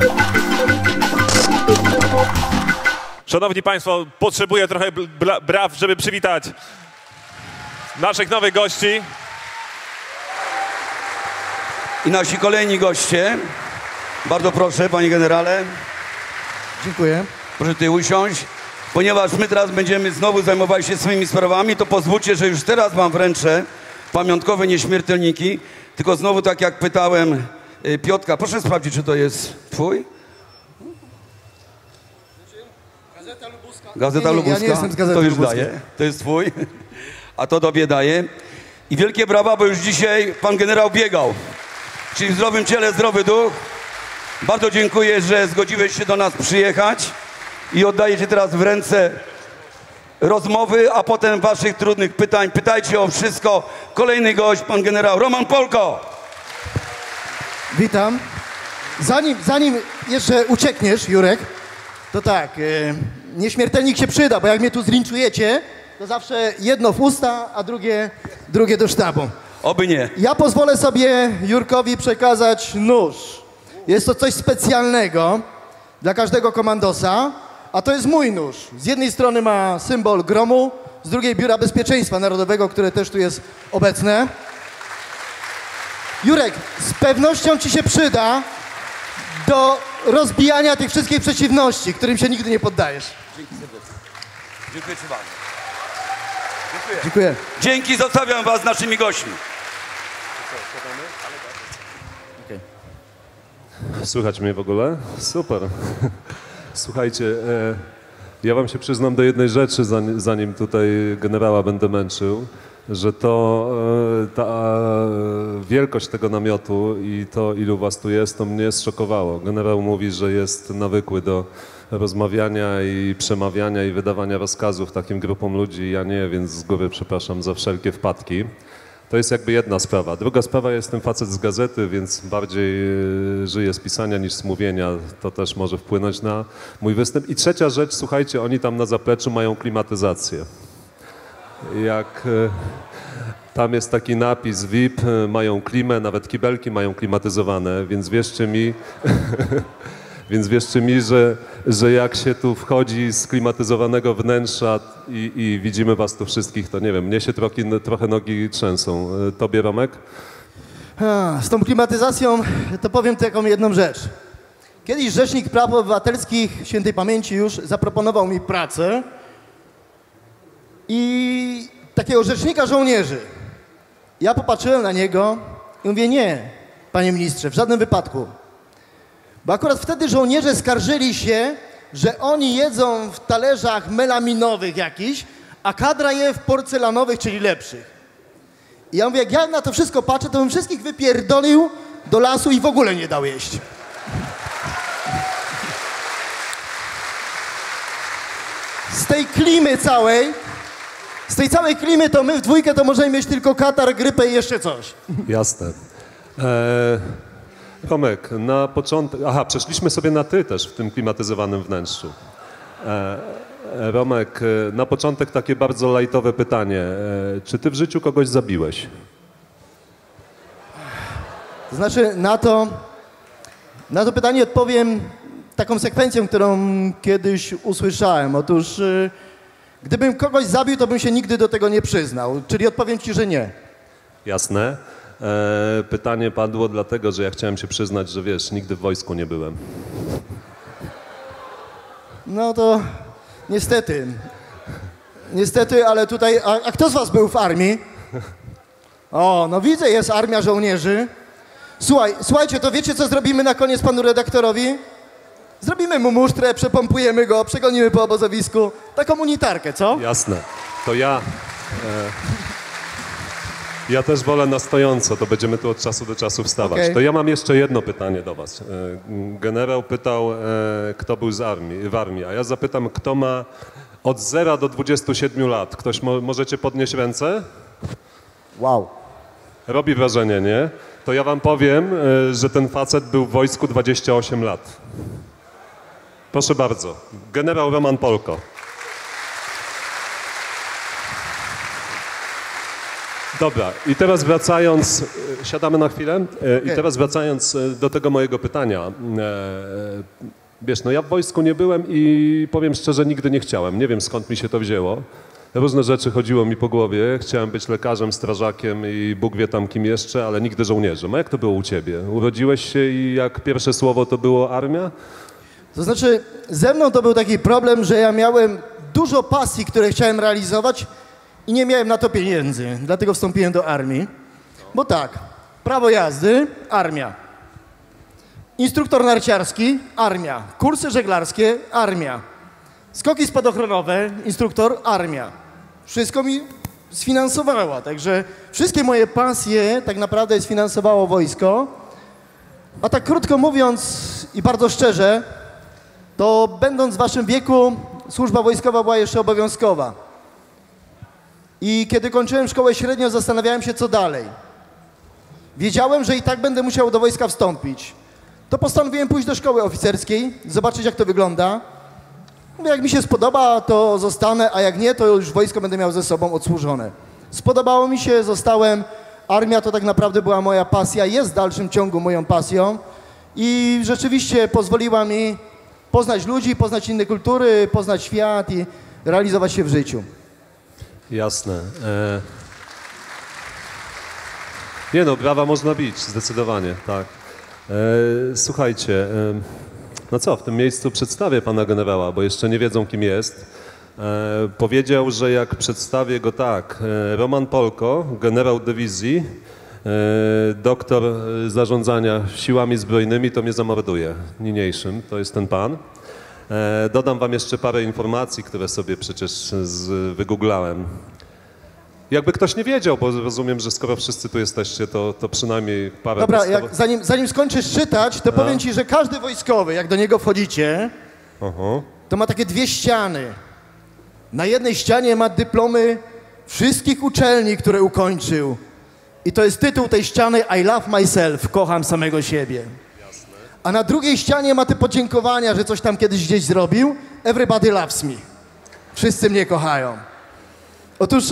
Szanowni Państwo, potrzebuję trochę braw, żeby przywitać naszych nowych gości. I nasi kolejni goście. Bardzo proszę, panie generale. Dziękuję. Proszę tutaj usiąść. Ponieważ my teraz będziemy znowu zajmowali się swoimi sprawami, to pozwólcie, że już teraz wam wręczę pamiątkowe nieśmiertelniki. Tylko znowu, tak jak pytałem Piotrka, proszę sprawdzić, czy to jest twój? Gazeta Lubuska. Gazeta Nie, Lubuska? ja nie jestem z Gazety To już Lubuskiej. daje. To jest twój. A to tobie daje. I wielkie brawa, bo już dzisiaj pan generał biegał. Czyli w zdrowym ciele, zdrowy duch. Bardzo dziękuję, że zgodziłeś się do nas przyjechać i oddaję ci teraz w ręce rozmowy, a potem waszych trudnych pytań. Pytajcie o wszystko. Kolejny gość, pan generał Roman Polko. Witam. Zanim jeszcze uciekniesz, Jurek, to tak, nieśmiertelnik się przyda, bo jak mnie tu zlinczujecie, to zawsze jedno w usta, a drugie do sztabu. Oby nie. Ja pozwolę sobie Jurkowi przekazać nóż. Jest to coś specjalnego dla każdego komandosa, a to jest mój nóż. Z jednej strony ma symbol gromu, z drugiej Biura Bezpieczeństwa Narodowego, które też tu jest obecne. Jurek, z pewnością ci się przyda do rozbijania tych wszystkich przeciwności, którym się nigdy nie poddajesz. Dzięki serdecznie. Dziękuję ci bardzo. Dziękuję. Dziękuję. Dzięki, zostawiam was z naszymi gośćmi. Słychać mnie w ogóle? Super. Słuchajcie, ja wam się przyznam do jednej rzeczy, zanim tutaj generała będę męczył, że to ta wielkość tego namiotu i to, ilu was tu jest, to mnie zszokowało. Generał mówi, że jest nawykły do rozmawiania i przemawiania i wydawania rozkazów takim grupom ludzi. Ja nie, więc z góry przepraszam za wszelkie wpadki. To jest jakby jedna sprawa. Druga sprawa, jestem facet z gazety, więc bardziej żyję z pisania niż z mówienia. To też może wpłynąć na mój występ. I trzecia rzecz, słuchajcie, oni tam na zapleczu mają klimatyzację. Jak tam jest taki napis VIP, mają klimę, nawet kibelki mają klimatyzowane, więc wierzcie mi, że jak się tu wchodzi z klimatyzowanego wnętrza i widzimy was tu wszystkich, to nie wiem, mnie się trochę nogi trzęsą. Tobie, Romek? Z tą klimatyzacją to powiem taką jedną rzecz. Kiedyś Rzecznik Praw Obywatelskich świętej pamięci już zaproponował mi pracę i takiego rzecznika żołnierzy. Ja popatrzyłem na niego i mówię, nie, panie ministrze, w żadnym wypadku. Bo akurat wtedy żołnierze skarżyli się, że oni jedzą w talerzach melaminowych jakichś, a kadra je w porcelanowych, czyli lepszych. I ja mówię, jak ja na to wszystko patrzę, to bym wszystkich wypierdolił do lasu i w ogóle nie dał jeść. Z tej klimy całej, z tej całej klimy to my w dwójkę to możemy mieć tylko katar, grypę i jeszcze coś. Jasne. Tomek, na początek... Aha, przeszliśmy sobie na ty też w tym klimatyzowanym wnętrzu. Romek, na początek takie bardzo lajtowe pytanie. Czy ty w życiu kogoś zabiłeś? To znaczy, na to pytanie odpowiem taką sekwencją, którą kiedyś usłyszałem. Otóż, gdybym kogoś zabił, to bym się nigdy do tego nie przyznał. Czyli odpowiem ci, że nie. Jasne. Pytanie padło dlatego, że ja chciałem się przyznać, że wiesz, nigdy w wojsku nie byłem. No to niestety. Niestety, ale tutaj... A kto z was był w armii? O, no widzę, jest armia żołnierzy. Słuchajcie, to wiecie, co zrobimy na koniec panu redaktorowi? Zrobimy mu musztrę, przepompujemy go, przegonimy po obozowisku. Taką unitarkę, co? Jasne. To ja... Ja też wolę na stojąco, to będziemy tu od czasu do czasu wstawać. Okay. To ja mam jeszcze jedno pytanie do was. Generał pytał, kto był w armii, a ja zapytam, kto ma od 0 do 27 lat. Ktoś możecie podnieść ręce? Wow. Robi wrażenie, nie? To ja wam powiem, że ten facet był w wojsku 28 lat. Proszę bardzo. Generał Roman Polko. Dobra, i teraz wracając, siadamy na chwilę, i Okej. teraz wracając do tego mojego pytania. Wiesz, no ja w wojsku nie byłem i powiem szczerze, nigdy nie chciałem. Nie wiem, skąd mi się to wzięło. Różne rzeczy chodziło mi po głowie. Chciałem być lekarzem, strażakiem i Bóg wie tam kim jeszcze, ale nigdy żołnierzem. A jak to było u ciebie? Urodziłeś się i jak pierwsze słowo to było armia? To znaczy, ze mną to był taki problem, że ja miałem dużo pasji, które chciałem realizować i nie miałem na to pieniędzy. Dlatego wstąpiłem do armii. Bo tak, prawo jazdy, armia. Instruktor narciarski, armia. Kursy żeglarskie, armia. Skoki spadochronowe, instruktor, armia. Wszystko mi sfinansowała, także wszystkie moje pasje tak naprawdę sfinansowało wojsko. A tak krótko mówiąc i bardzo szczerze, to będąc w waszym wieku, służba wojskowa była jeszcze obowiązkowa. I kiedy kończyłem szkołę średnią, zastanawiałem się, co dalej. Wiedziałem, że i tak będę musiał do wojska wstąpić. To postanowiłem pójść do szkoły oficerskiej, zobaczyć, jak to wygląda. Mówię, jak mi się spodoba, to zostanę, a jak nie, to już wojsko będę miał ze sobą odsłużone. Spodobało mi się, zostałem. Armia to tak naprawdę była moja pasja, jest w dalszym ciągu moją pasją i rzeczywiście pozwoliła mi poznać ludzi, poznać inne kultury, poznać świat i realizować się w życiu. Jasne. Nie no, brawa można bić, zdecydowanie, tak. Słuchajcie, no co, w tym miejscu przedstawię pana generała, bo jeszcze nie wiedzą, kim jest. Powiedział, że jak przedstawię go tak, Roman Polko, generał dywizji, doktor zarządzania siłami zbrojnymi, to mnie zamorduje. Niniejszym, to jest ten pan. Dodam wam jeszcze parę informacji, które sobie przecież wygooglałem. Jakby ktoś nie wiedział, bo rozumiem, że skoro wszyscy tu jesteście, to przynajmniej parę... Dobra, podstawowych- zanim skończysz czytać, to powiem ci, że każdy wojskowy, jak do niego wchodzicie, Aha. to ma takie dwie ściany. Na jednej ścianie ma dyplomy wszystkich uczelni, które ukończył. I to jest tytuł tej ściany I love myself, kocham samego siebie. A na drugiej ścianie ma te podziękowania, że coś tam kiedyś gdzieś zrobił. Everybody loves me. Wszyscy mnie kochają. Otóż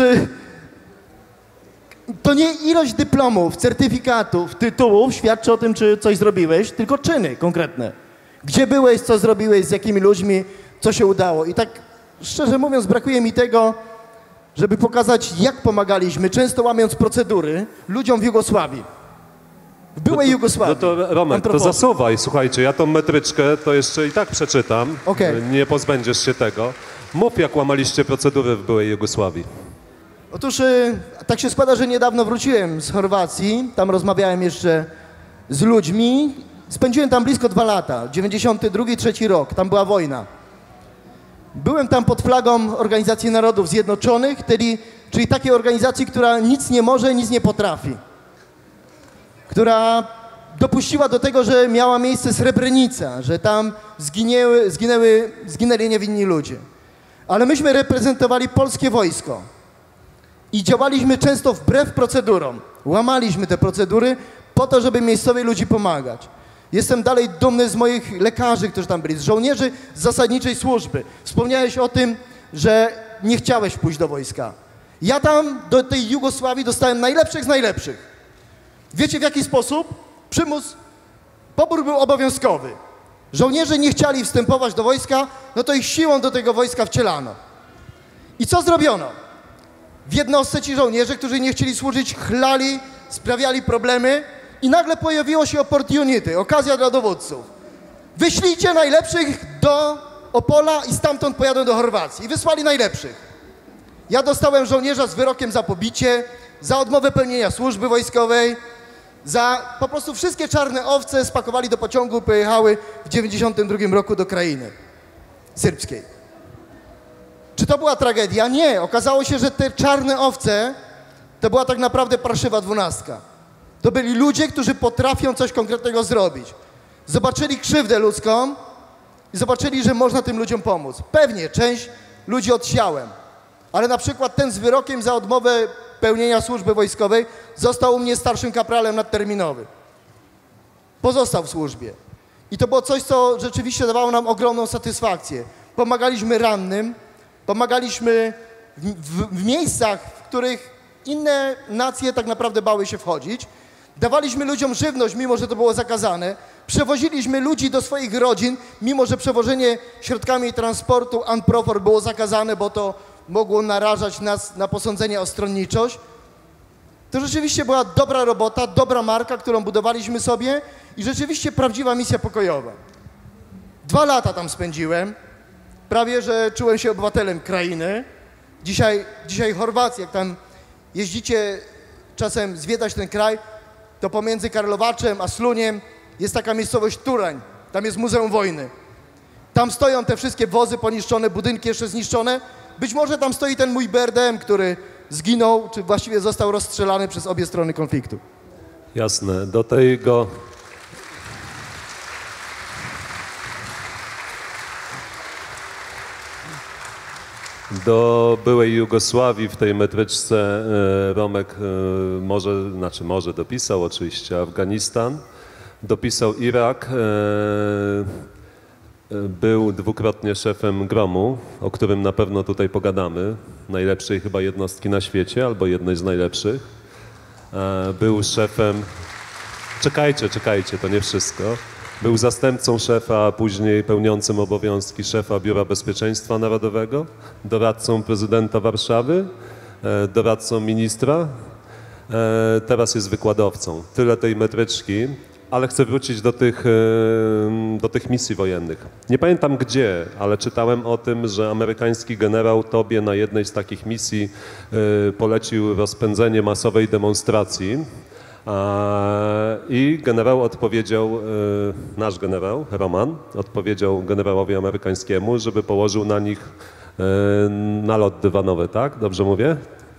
to nie ilość dyplomów, certyfikatów, tytułów świadczy o tym, czy coś zrobiłeś, tylko czyny konkretne. Gdzie byłeś, co zrobiłeś, z jakimi ludźmi, co się udało. I tak szczerze mówiąc, brakuje mi tego, żeby pokazać, jak pomagaliśmy, często łamiąc procedury, ludziom w Jugosławii. W byłej Jugosławii. No to Romek, to Antropolog. zasuwaj, słuchajcie, ja tą metryczkę to jeszcze i tak przeczytam. Okej. Nie pozbędziesz się tego. Mów, jak łamaliście procedury w byłej Jugosławii. Otóż tak się składa, że niedawno wróciłem z Chorwacji, tam rozmawiałem jeszcze z ludźmi. Spędziłem tam blisko 2 lata, 92-3 rok, tam była wojna. Byłem tam pod flagą Organizacji Narodów Zjednoczonych, czyli takiej organizacji, która nic nie może, nic nie potrafi. Która dopuściła do tego, że miała miejsce Srebrenica, że tam zginęli niewinni ludzie. Ale myśmy reprezentowali polskie wojsko i działaliśmy często wbrew procedurom. Łamaliśmy te procedury po to, żeby miejscowi ludzi pomagać. Jestem dalej dumny z moich lekarzy, którzy tam byli, z żołnierzy z zasadniczej służby. Wspomniałeś o tym, że nie chciałeś pójść do wojska. Ja tam do tej Jugosławii dostałem najlepszych z najlepszych. Wiecie w jaki sposób? Pobór był obowiązkowy. Żołnierze nie chcieli wstępować do wojska, no to ich siłą do tego wojska wcielano. I co zrobiono? W jednostce ci żołnierze, którzy nie chcieli służyć, chlali, sprawiali problemy i nagle pojawiło się opportunity, okazja dla dowódców. Wyślijcie najlepszych do Opola i stamtąd pojadą do Chorwacji. I wysłali najlepszych. Ja dostałem żołnierza z wyrokiem za pobicie, za odmowę pełnienia służby wojskowej, za po prostu wszystkie czarne owce spakowali do pociągu i pojechały w 92 roku do krainy serbskiej. Czy to była tragedia? Nie. Okazało się, że te czarne owce to była tak naprawdę parszywa 12. To byli ludzie, którzy potrafią coś konkretnego zrobić. Zobaczyli krzywdę ludzką i zobaczyli, że można tym ludziom pomóc. Pewnie część ludzi odsiałem, ale na przykład ten z wyrokiem za odmowę pełnienia służby wojskowej został u mnie starszym kapralem nadterminowym. Pozostał w służbie. I to było coś, co rzeczywiście dawało nam ogromną satysfakcję. Pomagaliśmy rannym, pomagaliśmy w miejscach, w których inne nacje tak naprawdę bały się wchodzić. Dawaliśmy ludziom żywność, mimo że to było zakazane. Przewoziliśmy ludzi do swoich rodzin, mimo że przewożenie środkami transportu Unprofor było zakazane, bo to mogło narażać nas na posądzenie o stronniczość. To rzeczywiście była dobra robota, dobra marka, którą budowaliśmy sobie i rzeczywiście prawdziwa misja pokojowa. 2 lata tam spędziłem, prawie że czułem się obywatelem krainy. Dzisiaj Chorwacja, jak tam jeździcie czasem zwiedzać ten kraj, to pomiędzy Karlowaczem a Sluniem jest taka miejscowość Turań, tam jest Muzeum Wojny. Tam stoją te wszystkie wozy poniszczone, budynki jeszcze zniszczone. Być może tam stoi ten mój BRDM, który zginął, czy właściwie został rozstrzelany przez obie strony konfliktu. Jasne, do tego... Do byłej Jugosławii w tej metryczce Romek może dopisał oczywiście Afganistan, dopisał Irak, był dwukrotnie szefem GROM-u, o którym na pewno tutaj pogadamy, najlepszej chyba jednostki na świecie, albo jednej z najlepszych. Był szefem... Czekajcie, to nie wszystko. Był zastępcą szefa, a później pełniącym obowiązki szefa Biura Bezpieczeństwa Narodowego, doradcą prezydenta Warszawy, doradcą ministra, teraz jest wykładowcą. Tyle tej metryczki, ale chcę wrócić do tych misji wojennych. Nie pamiętam gdzie, ale czytałem o tym, że amerykański generał tobie na jednej z takich misji polecił rozpędzenie masowej demonstracji. I generał odpowiedział, nasz generał, Roman, odpowiedział generałowi amerykańskiemu, żeby położył na nich nalot dywanowy, tak? Dobrze mówię?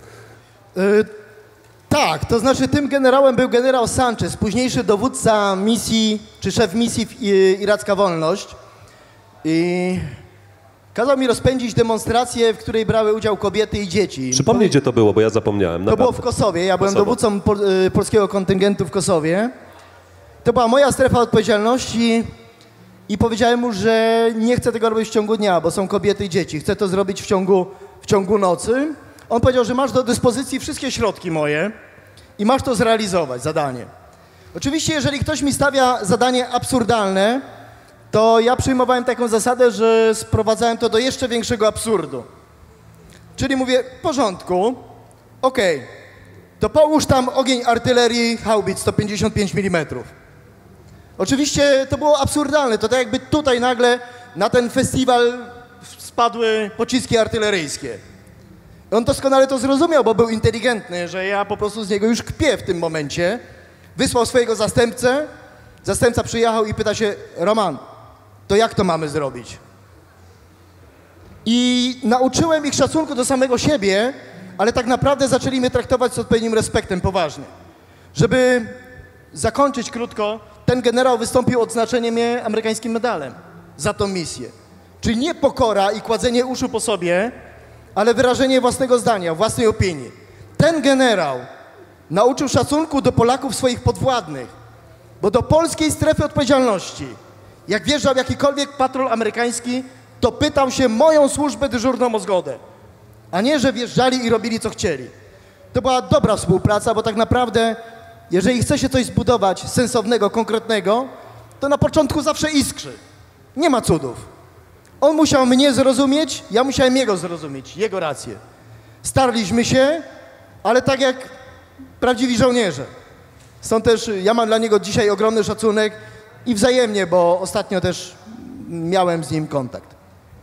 Tak, to znaczy tym generałem był generał Sanchez, późniejszy dowódca misji, czy szef misji Iracka Wolność. I kazał mi rozpędzić demonstrację, w której brały udział kobiety i dzieci. Przypomnij, gdzie to było, bo ja zapomniałem. To było w Kosowie, ja byłem dowódcą polskiego kontyngentu w Kosowie. To była moja strefa odpowiedzialności i powiedziałem mu, że nie chcę tego robić w ciągu dnia, bo są kobiety i dzieci. Chcę to zrobić w ciągu nocy. On powiedział, że masz do dyspozycji wszystkie środki moje i masz to zrealizować, zadanie. Oczywiście, jeżeli ktoś mi stawia zadanie absurdalne, to ja przyjmowałem taką zasadę, że sprowadzałem to do jeszcze większego absurdu. Czyli mówię, w porządku, okej, to połóż tam ogień artylerii haubic 155 mm. Oczywiście to było absurdalne, to tak jakby tutaj nagle na ten festiwal spadły pociski artyleryjskie. I on doskonale to zrozumiał, bo był inteligentny, że ja po prostu z niego już kpię w tym momencie. Wysłał swojego zastępcę, zastępca przyjechał i pyta się, Roman, to jak to mamy zrobić? I nauczyłem ich szacunku do samego siebie, ale tak naprawdę zaczęli mnie traktować z odpowiednim respektem, poważnie. Żeby zakończyć krótko, ten generał wystąpił o odznaczenie mnie amerykańskim medalem za tą misję. Czyli nie pokora i kładzenie uszu po sobie, ale wyrażenie własnego zdania, własnej opinii. Ten generał nauczył szacunku do Polaków swoich podwładnych, bo do polskiej strefy odpowiedzialności, jak wjeżdżał jakikolwiek patrol amerykański, to pytał się moją służbę dyżurną o zgodę, a nie, że wjeżdżali i robili co chcieli. To była dobra współpraca, bo tak naprawdę, jeżeli chce się coś zbudować sensownego, konkretnego, to na początku zawsze iskrzy. Nie ma cudów. On musiał mnie zrozumieć, ja musiałem jego zrozumieć, jego rację. Starliśmy się, ale tak jak prawdziwi żołnierze. Stąd też ja mam dla niego dzisiaj ogromny szacunek i wzajemnie, bo ostatnio też miałem z nim kontakt.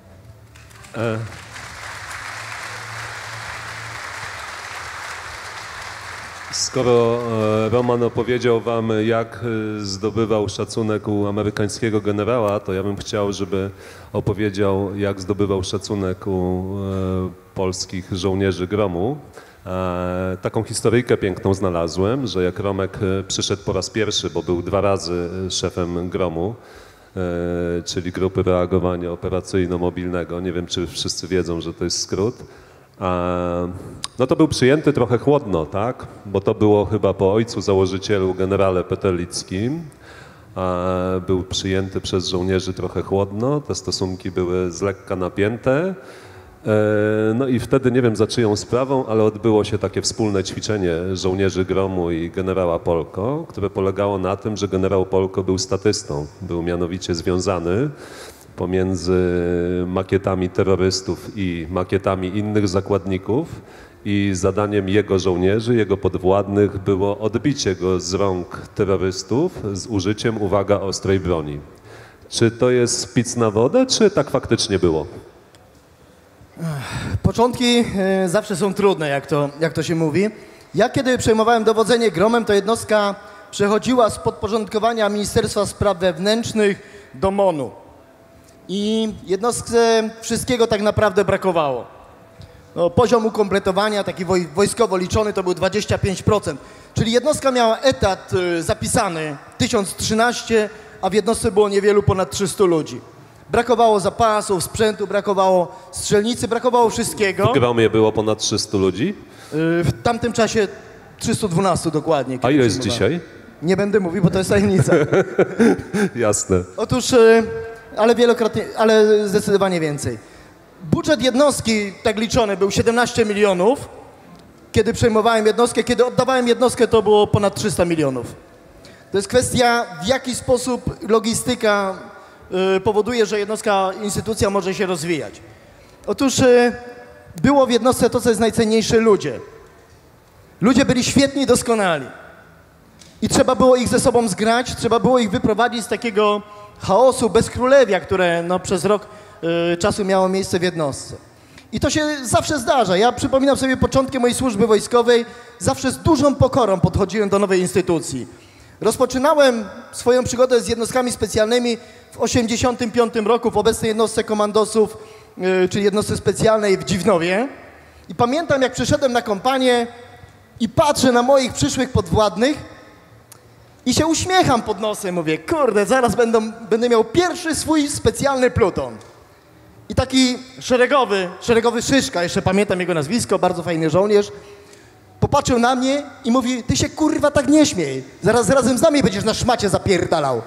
Skoro Roman opowiedział wam, jak zdobywał szacunek u amerykańskiego generała, to ja bym chciał, żeby opowiedział, jak zdobywał szacunek u polskich żołnierzy GROM-u. Taką historyjkę piękną znalazłem, że jak Romek przyszedł po raz pierwszy, bo był 2 razy szefem GROM-u, czyli Grupy Reagowania Operacyjno-Mobilnego, nie wiem, czy wszyscy wiedzą, że to jest skrót, no to był przyjęty trochę chłodno, tak? Bo to było chyba po ojcu założycielu, generale Peterlickim. Był przyjęty przez żołnierzy trochę chłodno, te stosunki były z lekka napięte. No i wtedy, nie wiem za czyją sprawą, ale odbyło się takie wspólne ćwiczenie żołnierzy Gromu i generała Polko, które polegało na tym, że generał Polko był statystą. Był mianowicie związany pomiędzy makietami terrorystów i makietami innych zakładników i zadaniem jego żołnierzy, jego podwładnych było odbicie go z rąk terrorystów z użyciem, uwaga, ostrej broni. Czy to jest pic na wodę, czy tak faktycznie było? Początki zawsze są trudne, jak to się mówi. Ja kiedy przejmowałem dowodzenie Gromem, to jednostka przechodziła z podporządkowania Ministerstwa Spraw Wewnętrznych do MON-u. I jednostce wszystkiego tak naprawdę brakowało. No, poziom ukompletowania, taki wojskowo liczony, to był 25%. Czyli jednostka miała etat zapisany 1013, a w jednostce było niewielu ponad 300 ludzi. Brakowało zapasów, sprzętu, brakowało strzelnicy, brakowało wszystkiego. W Gromie było ponad 300 ludzi? W tamtym czasie 312 dokładnie. A ile jest dzisiaj? Nie będę mówił, bo to jest tajemnica. Jasne. Otóż, ale wielokrotnie, ale zdecydowanie więcej. Budżet jednostki, tak liczony, był 17 milionów. Kiedy przejmowałem jednostkę, kiedy oddawałem jednostkę, to było ponad 300 milionów. To jest kwestia, w jaki sposób logistyka powoduje, że jednostka, instytucja może się rozwijać. Otóż było w jednostce to, co jest najcenniejsze, ludzie. Ludzie byli świetni, doskonali. I trzeba było ich ze sobą zgrać, trzeba było ich wyprowadzić z takiego chaosu, bezkrólewia, które no, przez rok czasu miało miejsce w jednostce. I to się zawsze zdarza. Ja przypominam sobie początki mojej służby wojskowej, zawsze z dużą pokorą podchodziłem do nowej instytucji. Rozpoczynałem swoją przygodę z jednostkami specjalnymi w 1985 roku w obecnej jednostce komandosów, czyli jednostce specjalnej w Dziwnowie. I pamiętam, jak przyszedłem na kompanię i patrzę na moich przyszłych podwładnych i się uśmiecham pod nosem. Mówię, kurde, zaraz będę miał pierwszy swój specjalny pluton. I taki szeregowy Szyszka, jeszcze pamiętam jego nazwisko, bardzo fajny żołnierz, popatrzył na mnie i mówi, ty się kurwa tak nie śmiej, zaraz razem z nami będziesz na szmacie zapierdalał.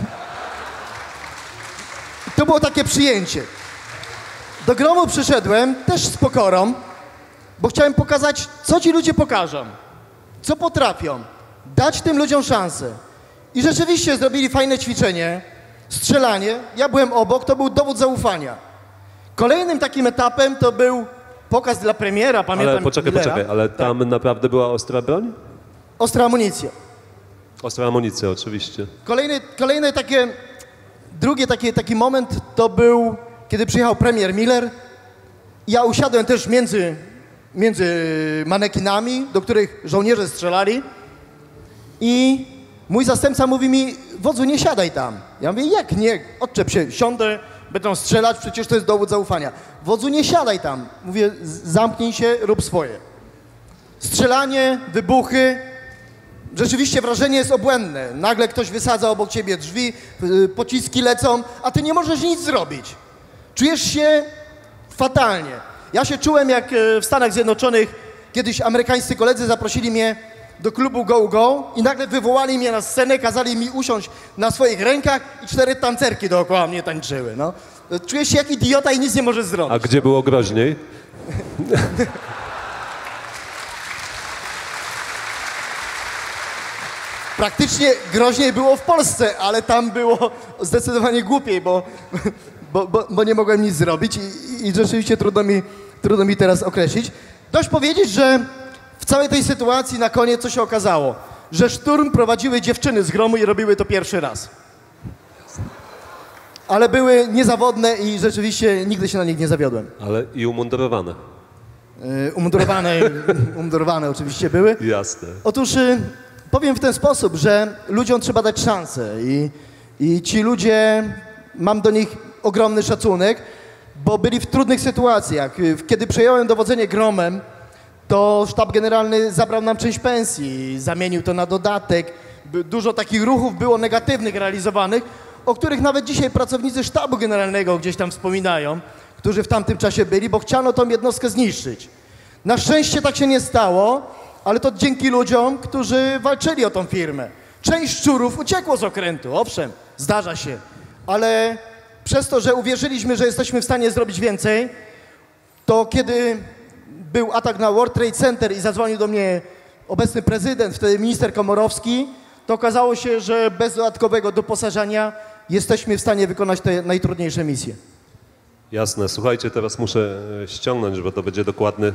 I to było takie przyjęcie. Do Gromu przyszedłem też z pokorą, bo chciałem pokazać, co ci ludzie pokażą, co potrafią, dać tym ludziom szansę. I rzeczywiście zrobili fajne ćwiczenie, strzelanie, ja byłem obok, to był dowód zaufania. Kolejnym takim etapem to był pokaz dla premiera, pamiętam. Ale poczekaj, ale tam tak. Naprawdę była ostra broń? Ostra amunicja. Ostra amunicja, oczywiście. Kolejny taki moment to był, kiedy przyjechał premier Miller. Ja usiadłem też między manekinami, do których żołnierze strzelali. I mój zastępca mówi mi, wodzu, nie siadaj tam. Ja mówię, jak nie? Odczep się, siądę, będą strzelać, przecież to jest dowód zaufania. Wodzu, nie siadaj tam. Mówię, zamknij się, rób swoje. Strzelanie, wybuchy. Rzeczywiście wrażenie jest obłędne. Nagle ktoś wysadza obok ciebie drzwi, pociski lecą, a ty nie możesz nic zrobić. Czujesz się fatalnie. Ja się czułem jak w Stanach Zjednoczonych, kiedyś amerykańscy koledzy zaprosili mnie do klubu Go Go i nagle wywołali mnie na scenę, kazali mi usiąść na swoich rękach i 4 tancerki dookoła mnie tańczyły. No. Czujesz się jak idiota i nic nie możesz zrobić. A gdzie było groźniej? Praktycznie groźniej było w Polsce, ale tam było zdecydowanie głupiej, bo nie mogłem nic zrobić i rzeczywiście trudno mi teraz określić. Dość powiedzieć, że w całej tej sytuacji na koniec co się okazało? Że szturm prowadziły dziewczyny z Gromu i robiły to pierwszy raz. Ale były niezawodne i rzeczywiście nigdy się na nich nie zawiodłem. Ale i umundurowane. Umundurowane oczywiście były. Jasne. Otóż powiem w ten sposób, że ludziom trzeba dać szansę i ci ludzie, mam do nich ogromny szacunek, bo byli w trudnych sytuacjach. Kiedy przejąłem dowodzenie Gromem, to sztab generalny zabrał nam część pensji, zamienił to na dodatek. Dużo takich ruchów było negatywnych realizowanych, o których nawet dzisiaj pracownicy sztabu generalnego gdzieś tam wspominają, którzy w tamtym czasie byli, bo chciano tą jednostkę zniszczyć. Na szczęście tak się nie stało, ale to dzięki ludziom, którzy walczyli o tą firmę. Część szczurów uciekło z okrętu, owszem, zdarza się, ale przez to, że uwierzyliśmy, że jesteśmy w stanie zrobić więcej, to kiedy był atak na World Trade Center i zadzwonił do mnie obecny prezydent, wtedy minister Komorowski, to okazało się, że bez dodatkowego doposażenia jesteśmy w stanie wykonać te najtrudniejsze misje. Jasne. Słuchajcie, teraz muszę ściągnąć, bo to będzie dokładny...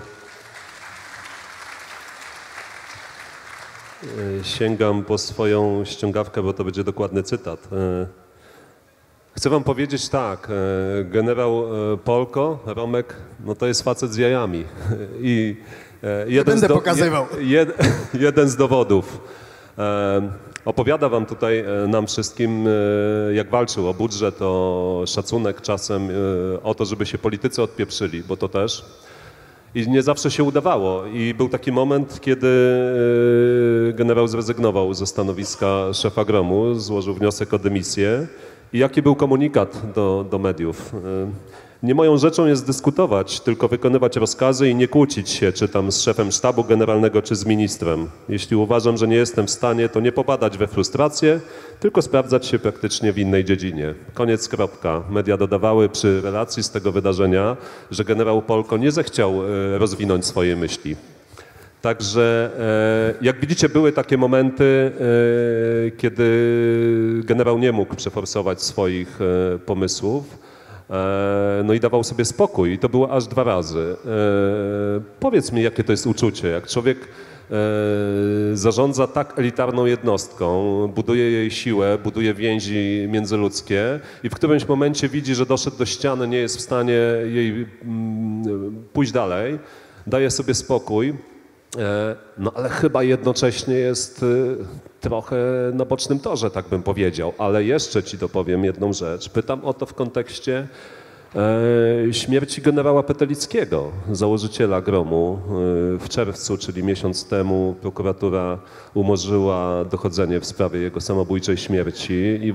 Sięgam po swoją ściągawkę, bo to będzie dokładny cytat. Chcę wam powiedzieć tak, generał Polko, Romek, no to jest facet z jajami. I pokazywał. Jeden z dowodów. Opowiada wam tutaj nam wszystkim, jak walczył o budżet, o szacunek czasem, o to, żeby się politycy odpieprzyli, bo to też. I nie zawsze się udawało. I był taki moment, kiedy generał zrezygnował ze stanowiska szefa GROM-u, złożył wniosek o dymisję. I jaki był komunikat do mediów? Nie moją rzeczą jest dyskutować, tylko wykonywać rozkazy i nie kłócić się, czy tam z szefem sztabu generalnego, czy z ministrem. Jeśli uważam, że nie jestem w stanie, to nie popadać we frustrację, tylko sprawdzać się praktycznie w innej dziedzinie. Koniec, kropka. Media dodawały przy relacji z tego wydarzenia, że generał Polko nie zechciał rozwinąć swojej myśli. Także jak widzicie, były takie momenty, kiedy generał nie mógł przeforsować swoich pomysłów. No i dawał sobie spokój i to było aż 2 razy. Powiedz mi, jakie to jest uczucie, jak człowiek zarządza tak elitarną jednostką, buduje jej siłę, buduje więzi międzyludzkie i w którymś momencie widzi, że doszedł do ściany, nie jest w stanie jej pójść dalej, daje sobie spokój, no ale chyba jednocześnie jest trochę na bocznym torze, tak bym powiedział. Ale jeszcze ci dopowiem jedną rzecz. Pytam o to w kontekście śmierci generała Petelickiego, założyciela GROM-u. W czerwcu, czyli miesiąc temu, prokuratura umorzyła dochodzenie w sprawie jego samobójczej śmierci i w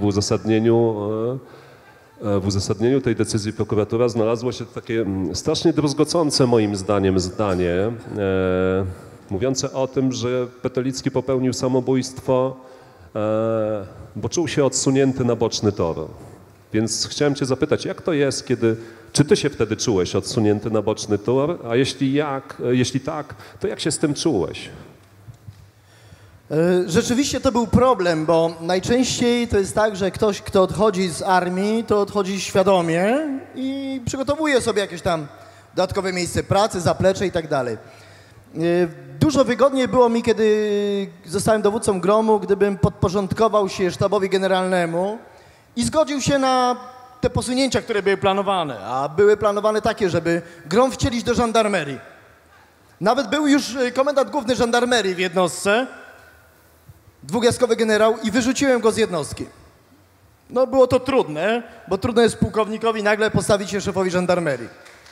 uzasadnieniu tej decyzji prokuratura znalazło się takie strasznie druzgocące moim zdaniem zdanie, mówiące o tym, że Petelicki popełnił samobójstwo, bo czuł się odsunięty na boczny tor. Więc chciałem cię zapytać, jak to jest, czy ty się wtedy czułeś odsunięty na boczny tor, a jeśli tak, to jak się z tym czułeś? Rzeczywiście to był problem, bo najczęściej to jest tak, że ktoś, kto odchodzi z armii, to odchodzi świadomie i przygotowuje sobie jakieś tam dodatkowe miejsce pracy, zaplecze i tak dalej. Dużo wygodniej było mi, kiedy zostałem dowódcą GROM-u, gdybym podporządkował się sztabowi generalnemu i zgodził się na te posunięcia, które były planowane, a były planowane takie, żeby GROM wcielić do żandarmerii. Nawet był już komendant główny żandarmerii w jednostce, dwugwiazdkowy generał, i wyrzuciłem go z jednostki. No było to trudne, bo trudno jest pułkownikowi nagle postawić się szefowi żandarmerii.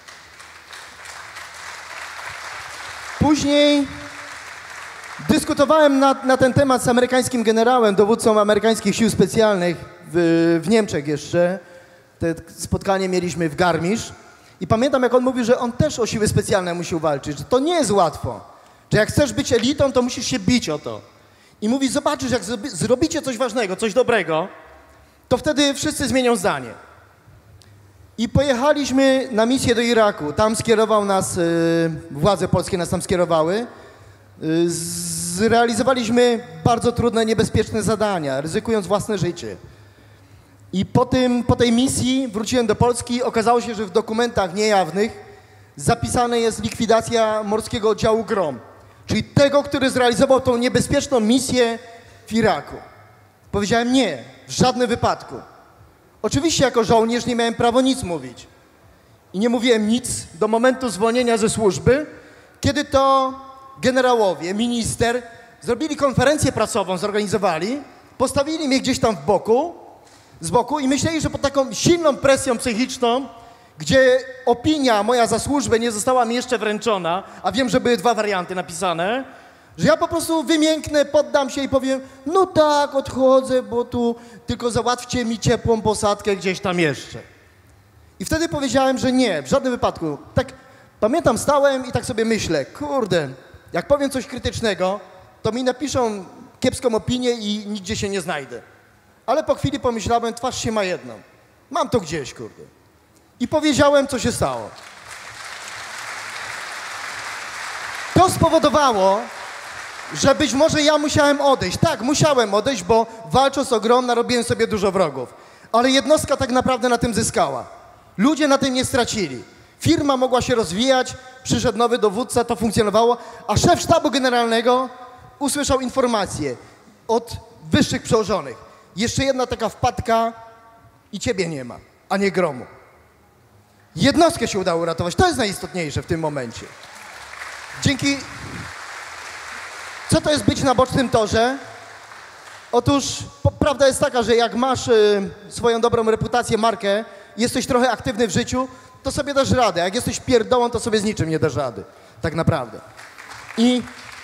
Później dyskutowałem na ten temat z amerykańskim generałem, dowódcą amerykańskich sił specjalnych w Niemczech jeszcze. Te spotkanie mieliśmy w Garmisch i pamiętam, jak on mówił, że on też o siły specjalne musi walczyć, że to nie jest łatwo, że jak chcesz być elitą, to musisz się bić o to. I mówi, zobaczysz, jak zrobicie coś ważnego, coś dobrego, to wtedy wszyscy zmienią zdanie. I pojechaliśmy na misję do Iraku. Tam skierował nas, władze polskie nas tam skierowały. Zrealizowaliśmy bardzo trudne, niebezpieczne zadania, ryzykując własne życie. I po tej misji wróciłem do Polski. Okazało się, że w dokumentach niejawnych zapisana jest likwidacja morskiego oddziału GROM, czyli tego, który zrealizował tą niebezpieczną misję w Iraku. Powiedziałem nie, w żadnym wypadku. Oczywiście jako żołnierz nie miałem prawa nic mówić. I nie mówiłem nic do momentu zwolnienia ze służby, kiedy to generałowie, minister zrobili konferencję prasową, zorganizowali, postawili mnie gdzieś tam z boku i myśleli, że pod taką silną presją psychiczną, gdzie opinia moja za służbę nie została mi jeszcze wręczona, a wiem, że były 2 warianty napisane, że ja po prostu wymięknę, poddam się i powiem, no tak, odchodzę, bo tu tylko załatwcie mi ciepłą posadkę gdzieś tam jeszcze. I wtedy powiedziałem, że nie, w żadnym wypadku. Tak pamiętam, stałem i tak sobie myślę, kurde, jak powiem coś krytycznego, to mi napiszą kiepską opinię i nigdzie się nie znajdę. Ale po chwili pomyślałem, twarz się ma jedną. Mam to gdzieś, kurde. I powiedziałem, co się stało. to spowodowało, że być może ja musiałem odejść. Tak, musiałem odejść, bo walcząc o Grom narobiłem sobie dużo wrogów. Ale jednostka tak naprawdę na tym zyskała. Ludzie na tym nie stracili. Firma mogła się rozwijać, przyszedł nowy dowódca, to funkcjonowało, a szef sztabu generalnego usłyszał informację od wyższych przełożonych. Jeszcze jedna taka wpadka i ciebie nie ma, a nie Gromu. Jednostkę się udało uratować. To jest najistotniejsze w tym momencie. Dzięki... Co to jest być na bocznym torze? Otóż prawda jest taka, że jak masz swoją dobrą reputację, markę, jesteś trochę aktywny w życiu, to sobie dasz radę. Jak jesteś pierdołą, to sobie z niczym nie dasz rady. Tak naprawdę. I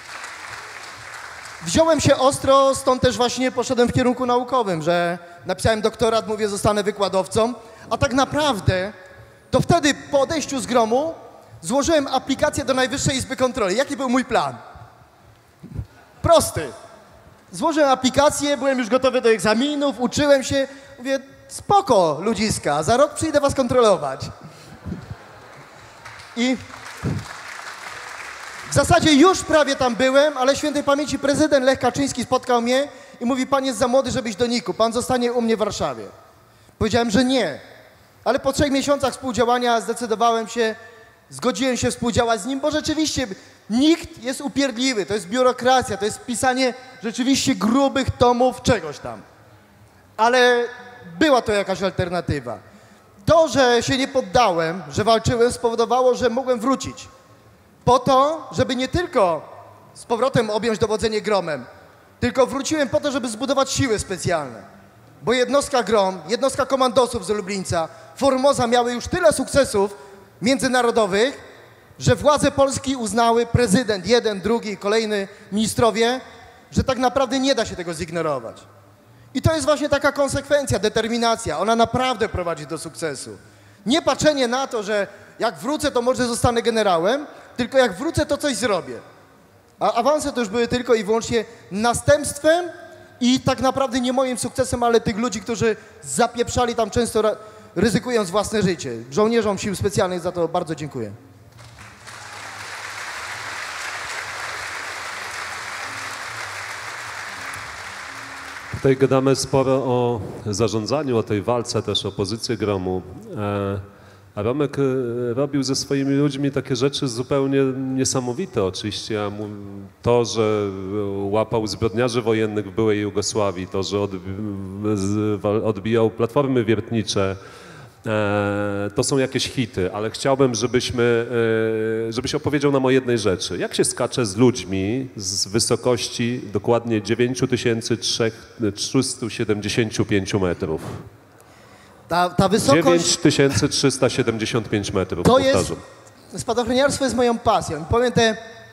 wziąłem się ostro, stąd też właśnie poszedłem w kierunku naukowym, że napisałem doktorat, mówię, zostanę wykładowcą, a tak naprawdę to wtedy po odejściu z Gromu złożyłem aplikację do Najwyższej Izby Kontroli. Jaki był mój plan? Prosty. Złożyłem aplikację, byłem już gotowy do egzaminów, uczyłem się. Mówię, spoko, ludziska, za rok przyjdę was kontrolować. I w zasadzie już prawie tam byłem, ale świętej pamięci prezydent Lech Kaczyński spotkał mnie i mówi, pan jest za młody, żeby iść do NIK-u, pan zostanie u mnie w Warszawie. Powiedziałem, że nie. Ale po 3 miesiącach współdziałania zdecydowałem się, zgodziłem się współdziałać z nim, bo rzeczywiście nikt jest upierdliwy, to jest biurokracja, to jest pisanie rzeczywiście grubych tomów czegoś tam. Ale była to jakaś alternatywa. To, że się nie poddałem, że walczyłem, spowodowało, że mogłem wrócić. Po to, żeby nie tylko z powrotem objąć dowodzenie Gromem, tylko wróciłem po to, żeby zbudować siły specjalne. Bo jednostka Grom, jednostka komandosów z Lublińca, Formosa miały już tyle sukcesów międzynarodowych, że władze Polski uznały, prezydent, jeden, drugi, kolejny ministrowie, że tak naprawdę nie da się tego zignorować. I to jest właśnie taka konsekwencja, determinacja. Ona naprawdę prowadzi do sukcesu. Nie patrzenie na to, że jak wrócę, to może zostanę generałem, tylko jak wrócę, to coś zrobię. A awanse to już były tylko i wyłącznie następstwem i tak naprawdę nie moim sukcesem, ale tych ludzi, którzy zapieprzali tam często, ryzykując własne życie. Żołnierzom Sił Specjalnych za to bardzo dziękuję. Tutaj gadamy sporo o zarządzaniu, o tej walce, też o pozycji Gromu. A Romek robił ze swoimi ludźmi takie rzeczy zupełnie niesamowite oczywiście. To, że łapał zbrodniarzy wojennych w byłej Jugosławii, to, że odbijał platformy wiertnicze, to są jakieś hity, ale chciałbym, żebyś opowiedział nam o jednej rzeczy. Jak się skacze z ludźmi z wysokości dokładnie 9375 metrów? Ta wysokość... 9375 metrów, to powtarzam. jest, spadochroniarstwo jest moją pasją. Powiem, te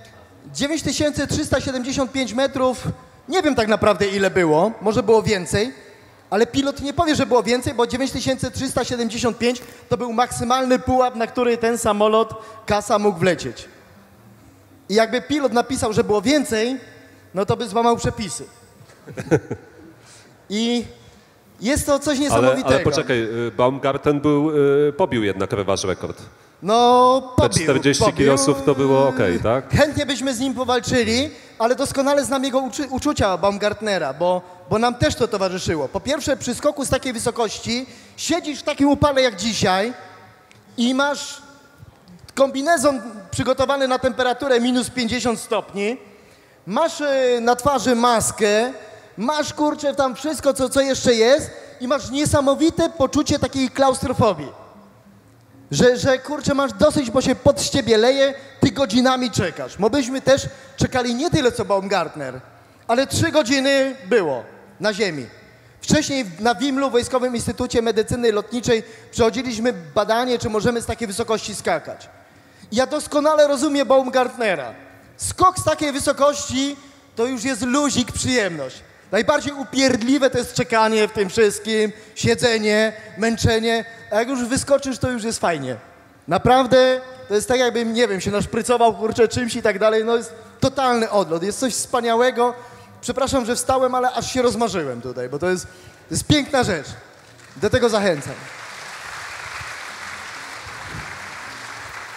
9375 metrów, nie wiem tak naprawdę ile było, może było więcej, ale pilot nie powie, że było więcej, bo 9375 to był maksymalny pułap, na który ten samolot Kasa mógł wlecieć. I jakby pilot napisał, że było więcej, no to by złamał przepisy. I jest to coś niesamowitego. Ale poczekaj, Baumgarten pobił jednak wasz rekord. No, Te 40 kilosów to było okej, tak? Chętnie byśmy z nim powalczyli, ale doskonale znam jego uczucia Baumgartnera, bo nam też to towarzyszyło. Po pierwsze, przy skoku z takiej wysokości siedzisz w takim upale jak dzisiaj i masz kombinezon przygotowany na temperaturę minus 50 stopni, masz na twarzy maskę, masz, kurczę, tam wszystko, co jeszcze jest i masz niesamowite poczucie takiej klaustrofobii. Że kurczę, masz dosyć, bo się pod z ciebie leje, ty godzinami czekasz. Bo byśmy też czekali nie tyle, co Baumgartner, ale 3 godziny było na ziemi. Wcześniej na Wimlu, Wojskowym Instytucie Medycyny Lotniczej, przechodziliśmy badanie, czy możemy z takiej wysokości skakać. Ja doskonale rozumiem Baumgartnera. Skok z takiej wysokości to już jest luzik, przyjemność. Najbardziej upierdliwe to jest czekanie w tym wszystkim, siedzenie, męczenie, a jak już wyskoczysz, to już jest fajnie. Naprawdę to jest tak, jakbym, nie wiem, się naszprycował, kurczę, czymś i tak dalej, no jest totalny odlot, jest coś wspaniałego. Przepraszam, że wstałem, ale aż się rozmarzyłem tutaj, bo to jest piękna rzecz. Do tego zachęcam.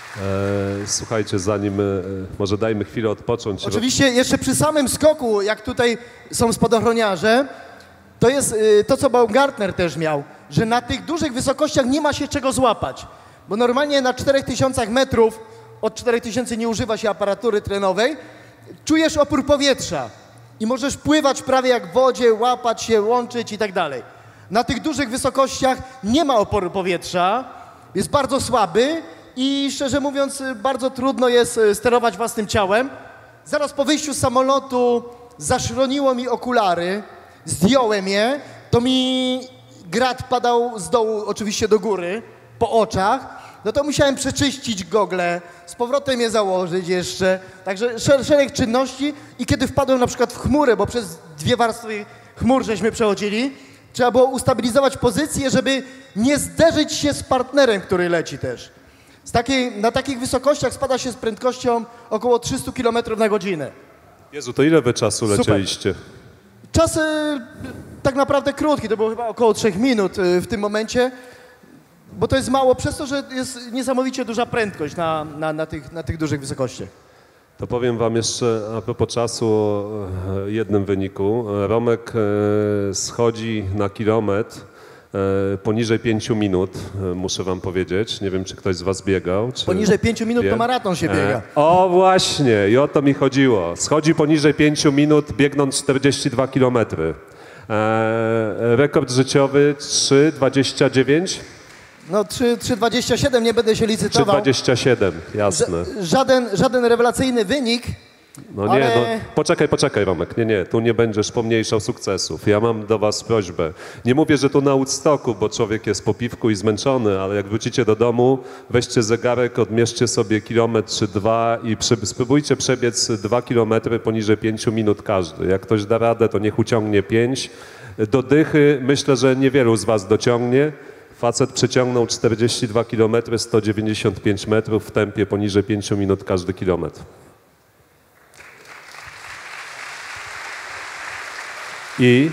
Słuchajcie, zanim może dajmy chwilę odpocząć. Oczywiście jeszcze przy samym skoku, jak tutaj są spadochroniarze, to jest to, co Baumgartner też miał, że na tych dużych wysokościach nie ma się czego złapać. Bo normalnie na 4000 metrów, od 4000 nie używa się aparatury tlenowej, czujesz opór powietrza i możesz pływać prawie jak w wodzie, łapać się, łączyć i tak dalej. Na tych dużych wysokościach nie ma oporu powietrza, jest bardzo słaby i szczerze mówiąc bardzo trudno jest sterować własnym ciałem. Zaraz po wyjściu z samolotu zaszroniło mi okulary, zdjąłem je, to mi grat padał z dołu oczywiście do góry, po oczach, no to musiałem przeczyścić gogle, z powrotem je założyć jeszcze, także szereg czynności i kiedy wpadłem na przykład w chmurę, bo przez 2 warstwy chmur żeśmy przechodzili, trzeba było ustabilizować pozycję, żeby nie zderzyć się z partnerem, który leci też. Na takich wysokościach spada się z prędkością około 300 km na godzinę. Jezu, to ile wy czasu lecieliście? Czas tak naprawdę krótki, to było chyba około 3 minut w tym momencie, bo to jest mało przez to, że jest niesamowicie duża prędkość na tych dużych wysokościach. To powiem wam jeszcze a propos czasu o jednym wyniku. Romek schodzi na kilometr poniżej 5 minut, muszę wam powiedzieć. Nie wiem, czy ktoś z was biegał. Czy... Poniżej 5 minut wie? to maraton się biega. O właśnie, i o to mi chodziło. Schodzi poniżej 5 minut, biegnąc 42 kilometry. Rekord życiowy 3,29? No 3,27, nie będę się licytował. 3,27, jasne. Żaden rewelacyjny wynik. No nie, ale... no, poczekaj Romek, nie, tu nie będziesz pomniejszał sukcesów. Ja mam do was prośbę. Nie mówię, że tu na Woodstocku, bo człowiek jest po piwku i zmęczony, ale jak wrócicie do domu, weźcie zegarek, odmierzcie sobie kilometr czy 2 i spróbujcie przebiec 2 kilometry poniżej 5 minut każdy. Jak ktoś da radę, to niech uciągnie 5. Do dychy myślę, że niewielu z was dociągnie. Facet przeciągnął 42 km, 195 metrów w tempie poniżej 5 minut każdy kilometr. I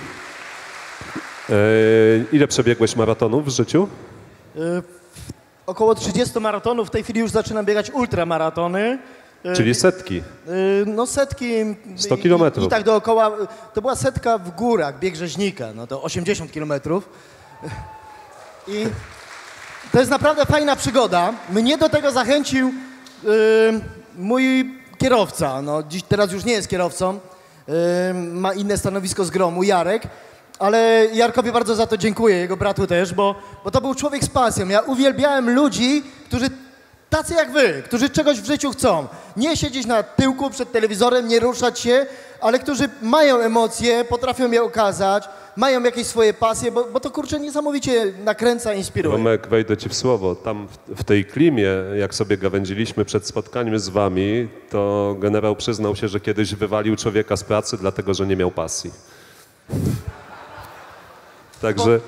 ile przebiegłeś maratonów w życiu? Około 30 maratonów, w tej chwili już zaczynam biegać ultramaratony. Czyli setki. No setki. 100 kilometrów. I tak dookoła. To była setka w górach, bieg rzeźnika, no to 80 kilometrów. I to jest naprawdę fajna przygoda. Mnie do tego zachęcił mój kierowca. No, teraz już nie jest kierowcą. Ma inne stanowisko z gromu, Jarek. Ale Jarkowi bardzo za to dziękuję, jego bratu też, bo to był człowiek z pasją. Ja uwielbiałem ludzi, którzy tacy jak wy, którzy czegoś w życiu chcą. Nie siedzieć na tyłku przed telewizorem, nie ruszać się, ale którzy mają emocje, potrafią je okazać, mają jakieś swoje pasje, bo to kurczę niesamowicie nakręca, inspiruje. Romek, wejdę ci w słowo. Tam w tej klimie, jak sobie gawędziliśmy przed spotkaniem z wami, to generał przyznał się, że kiedyś wywalił człowieka z pracy, dlatego że nie miał pasji. Także...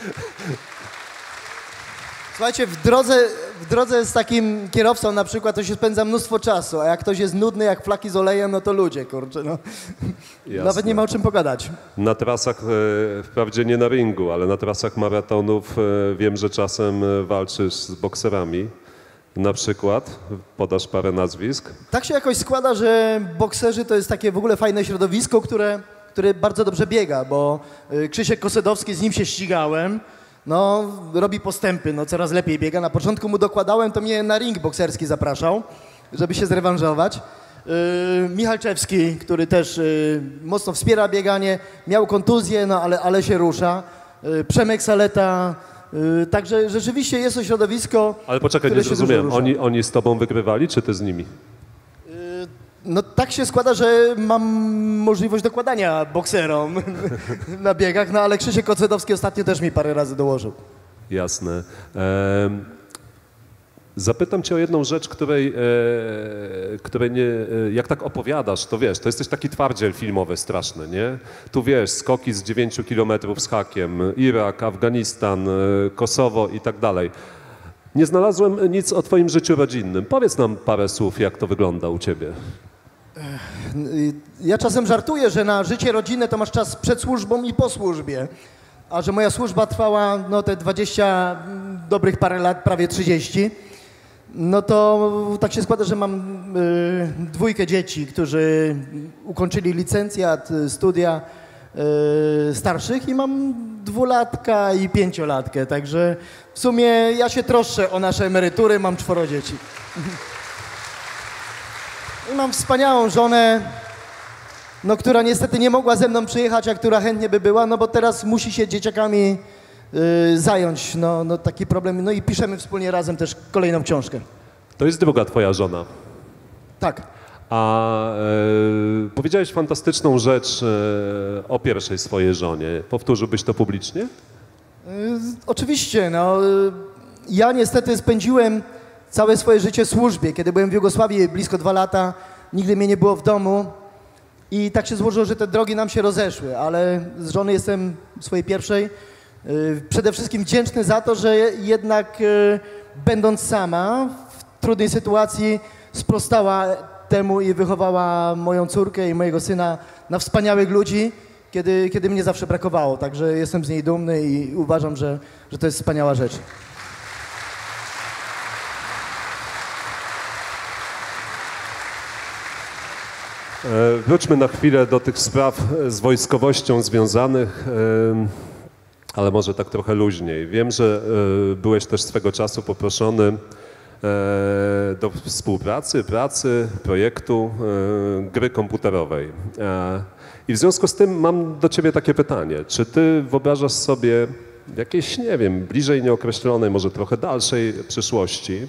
Słuchajcie, w drodze z takim kierowcą na przykład to się spędza mnóstwo czasu, a jak ktoś jest nudny jak flaki z olejem, no to ludzie, kurczę, no. Nawet nie ma o czym pogadać. Na trasach, wprawdzie nie na ringu, ale na trasach maratonów wiem, że czasem walczysz z bokserami. Na przykład, podasz parę nazwisk. Tak się jakoś składa, że bokserzy to jest takie w ogóle fajne środowisko, które bardzo dobrze biega, bo Krzysiek Kosedowski, z nim się ścigałem, no robi postępy, no coraz lepiej biega. Na początku mu dokładałem, to mnie na ring bokserski zapraszał, żeby się zrewanżować. Michalczewski, który też mocno wspiera bieganie, miał kontuzję, no ale się rusza. Przemek Saleta, także rzeczywiście jest to środowisko, ale poczekaj, nie zrozumiałem. Oni z tobą wygrywali, czy ty z nimi? No tak się składa, że mam możliwość dokładania bokserom na biegach, no ale Krzysiek Kocedowski ostatnio też mi parę razy dołożył. Jasne. Zapytam cię o jedną rzecz, której nie, jak tak opowiadasz, to wiesz, to jesteś taki twardziel filmowy straszny, nie? Tu wiesz, skoki z 9 kilometrów z hakiem, Irak, Afganistan, Kosowo i tak dalej. Nie znalazłem nic o twoim życiu rodzinnym. Powiedz nam parę słów, jak to wygląda u ciebie. Ja czasem żartuję, że na życie rodzinne to masz czas przed służbą i po służbie. A że moja służba trwała no te 20 dobrych parę lat, prawie 30. no to tak się składa, że mam dwójkę dzieci, którzy ukończyli licencjat, studia starszych i mam 2-latka i 5-latkę, także w sumie ja się troszczę o nasze emerytury, mam 4 dzieci. I mam wspaniałą żonę, no, która niestety nie mogła ze mną przyjechać, a która chętnie by była, no bo teraz musi się dzieciakami zająć, no taki problem, no i piszemy wspólnie razem też kolejną książkę. To jest druga twoja żona. Tak. A powiedziałeś fantastyczną rzecz o pierwszej swojej żonie. Powtórzyłbyś to publicznie? Oczywiście, no. Ja niestety spędziłem całe swoje życie w służbie. Kiedy byłem w Jugosławii blisko 2 lata, nigdy mnie nie było w domu i tak się złożyło, że te drogi nam się rozeszły, ale z żony jestem swojej pierwszej przede wszystkim wdzięczny za to, że jednak będąc sama w trudnej sytuacji sprostała temu i wychowała moją córkę i mojego syna na wspaniałych ludzi, kiedy mnie zawsze brakowało. Także jestem z niej dumny i uważam, że to jest wspaniała rzecz. Wróćmy na chwilę do tych spraw z wojskowością związanych, ale może tak trochę luźniej. Wiem, że byłeś też swego czasu poproszony do współpracy, pracy, projektu gry komputerowej. I w związku z tym mam do ciebie takie pytanie. Czy ty wyobrażasz sobie w jakiejś, nie wiem, bliżej nieokreślonej, może trochę dalszej przyszłości,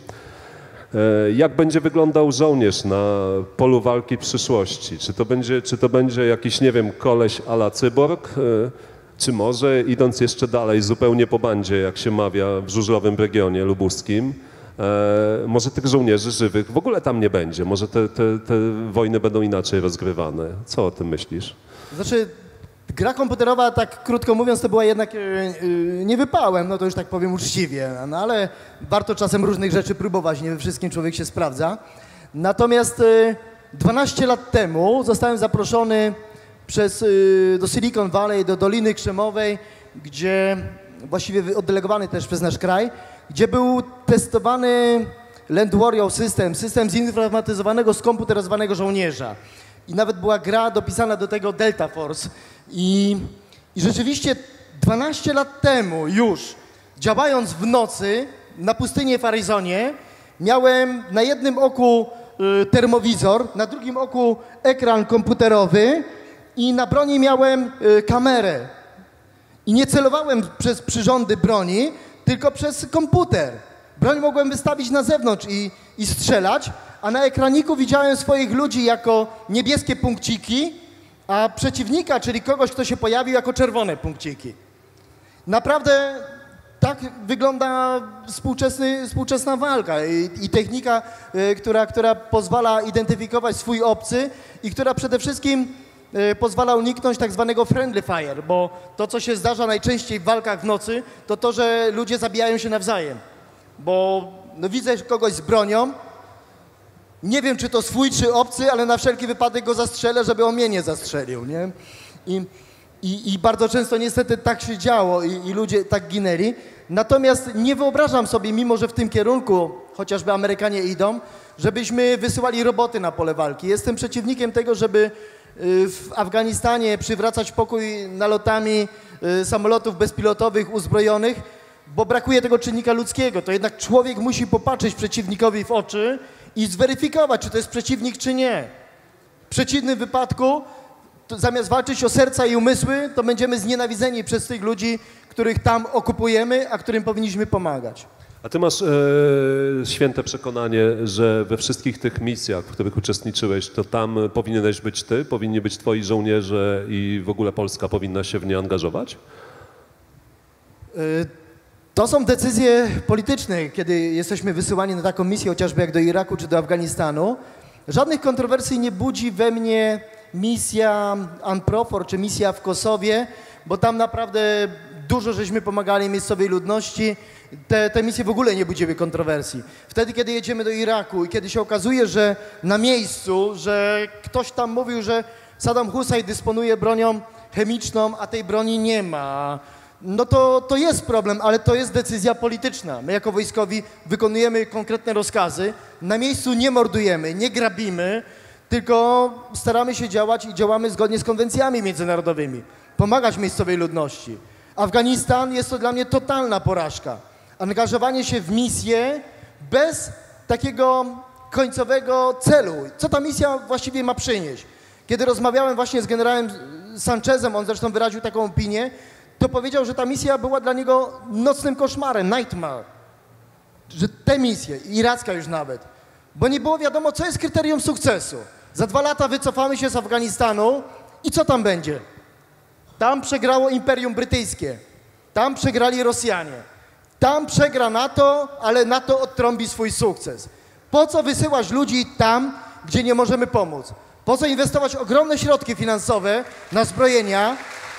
jak będzie wyglądał żołnierz na polu walki przyszłości? Czy to będzie jakiś, nie wiem, koleś a la cyborg, czy może idąc jeszcze dalej, zupełnie po bandzie, jak się mawia w żużlowym regionie lubuskim, może tych żołnierzy żywych w ogóle tam nie będzie? Może te wojny będą inaczej rozgrywane? Co o tym myślisz? Znaczy, gra komputerowa, tak krótko mówiąc, to była jednak niewypałem, no to już tak powiem uczciwie, no ale warto czasem różnych rzeczy próbować, nie we wszystkim człowiek się sprawdza. Natomiast 12 lat temu zostałem zaproszony do Silicon Valley, do Doliny Krzemowej, gdzie właściwie oddelegowany też przez nasz kraj, gdzie był testowany Land Warrior system zinformatyzowanego, skomputeryzowanego żołnierza. I nawet była gra dopisana do tego Delta Force. I rzeczywiście 12 lat temu już, działając w nocy na pustyni w Arizonie, miałem na jednym oku termowizor, na drugim oku ekran komputerowy i na broni miałem kamerę. I nie celowałem przez przyrządy broni, tylko przez komputer. Broń mogłem wystawić na zewnątrz i strzelać, a na ekraniku widziałem swoich ludzi jako niebieskie punkciki, a przeciwnika, czyli kogoś, kto się pojawił, jako czerwone punkciki. Naprawdę tak wygląda współczesna walka i technika, która pozwala identyfikować swój obcy i która przede wszystkim pozwala uniknąć tak zwanego friendly fire, bo to, co się zdarza najczęściej w walkach w nocy, to że ludzie zabijają się nawzajem. Bo no, widzę kogoś z bronią, nie wiem, czy to swój, czy obcy, ale na wszelki wypadek go zastrzelę, żeby on mnie nie zastrzelił, nie? I bardzo często niestety tak się działo i ludzie tak ginęli. Natomiast nie wyobrażam sobie, mimo że w tym kierunku chociażby Amerykanie idą, żebyśmy wysyłali roboty na pole walki. Jestem przeciwnikiem tego, żeby w Afganistanie przywracać pokój nalotami samolotów bezpilotowych uzbrojonych, bo brakuje tego czynnika ludzkiego. To jednak człowiek musi popatrzeć przeciwnikowi w oczy i zweryfikować, czy to jest przeciwnik, czy nie. W przeciwnym wypadku, zamiast walczyć o serca i umysły, to będziemy znienawidzeni przez tych ludzi, których tam okupujemy, a którym powinniśmy pomagać. A ty masz święte przekonanie, że we wszystkich tych misjach, w których uczestniczyłeś, to tam powinieneś być ty, powinni być twoi żołnierze i w ogóle Polska powinna się w nie angażować? To są decyzje polityczne, kiedy jesteśmy wysyłani na taką misję, chociażby jak do Iraku czy do Afganistanu. Żadnych kontrowersji nie budzi we mnie misja UNPROFOR czy misja w Kosowie, bo tam naprawdę dużo żeśmy pomagali miejscowej ludności. Te misje w ogóle nie budziły kontrowersji. Wtedy, kiedy jedziemy do Iraku i kiedy się okazuje, że na miejscu, że ktoś tam mówił, że Saddam Hussein dysponuje bronią chemiczną, a tej broni nie ma. no to jest problem, ale to jest decyzja polityczna. My jako wojskowi wykonujemy konkretne rozkazy, na miejscu nie mordujemy, nie grabimy, tylko staramy się działać i działamy zgodnie z konwencjami międzynarodowymi, pomagać miejscowej ludności. Afganistan jest to dla mnie totalna porażka. Angażowanie się w misję bez takiego końcowego celu. Co ta misja właściwie ma przynieść? Kiedy rozmawiałem właśnie z generałem Sanchezem, on zresztą wyraził taką opinię, to powiedział, że ta misja była dla niego nocnym koszmarem, nightmare. Że te misje, iracka już nawet, bo nie było wiadomo, co jest kryterium sukcesu. Za 2 lata wycofamy się z Afganistanu i co tam będzie? Tam przegrało Imperium Brytyjskie, tam przegrali Rosjanie, tam przegra NATO, ale NATO odtrąbi swój sukces. Po co wysyłać ludzi tam, gdzie nie możemy pomóc? Po co inwestować ogromne środki finansowe na zbrojenia?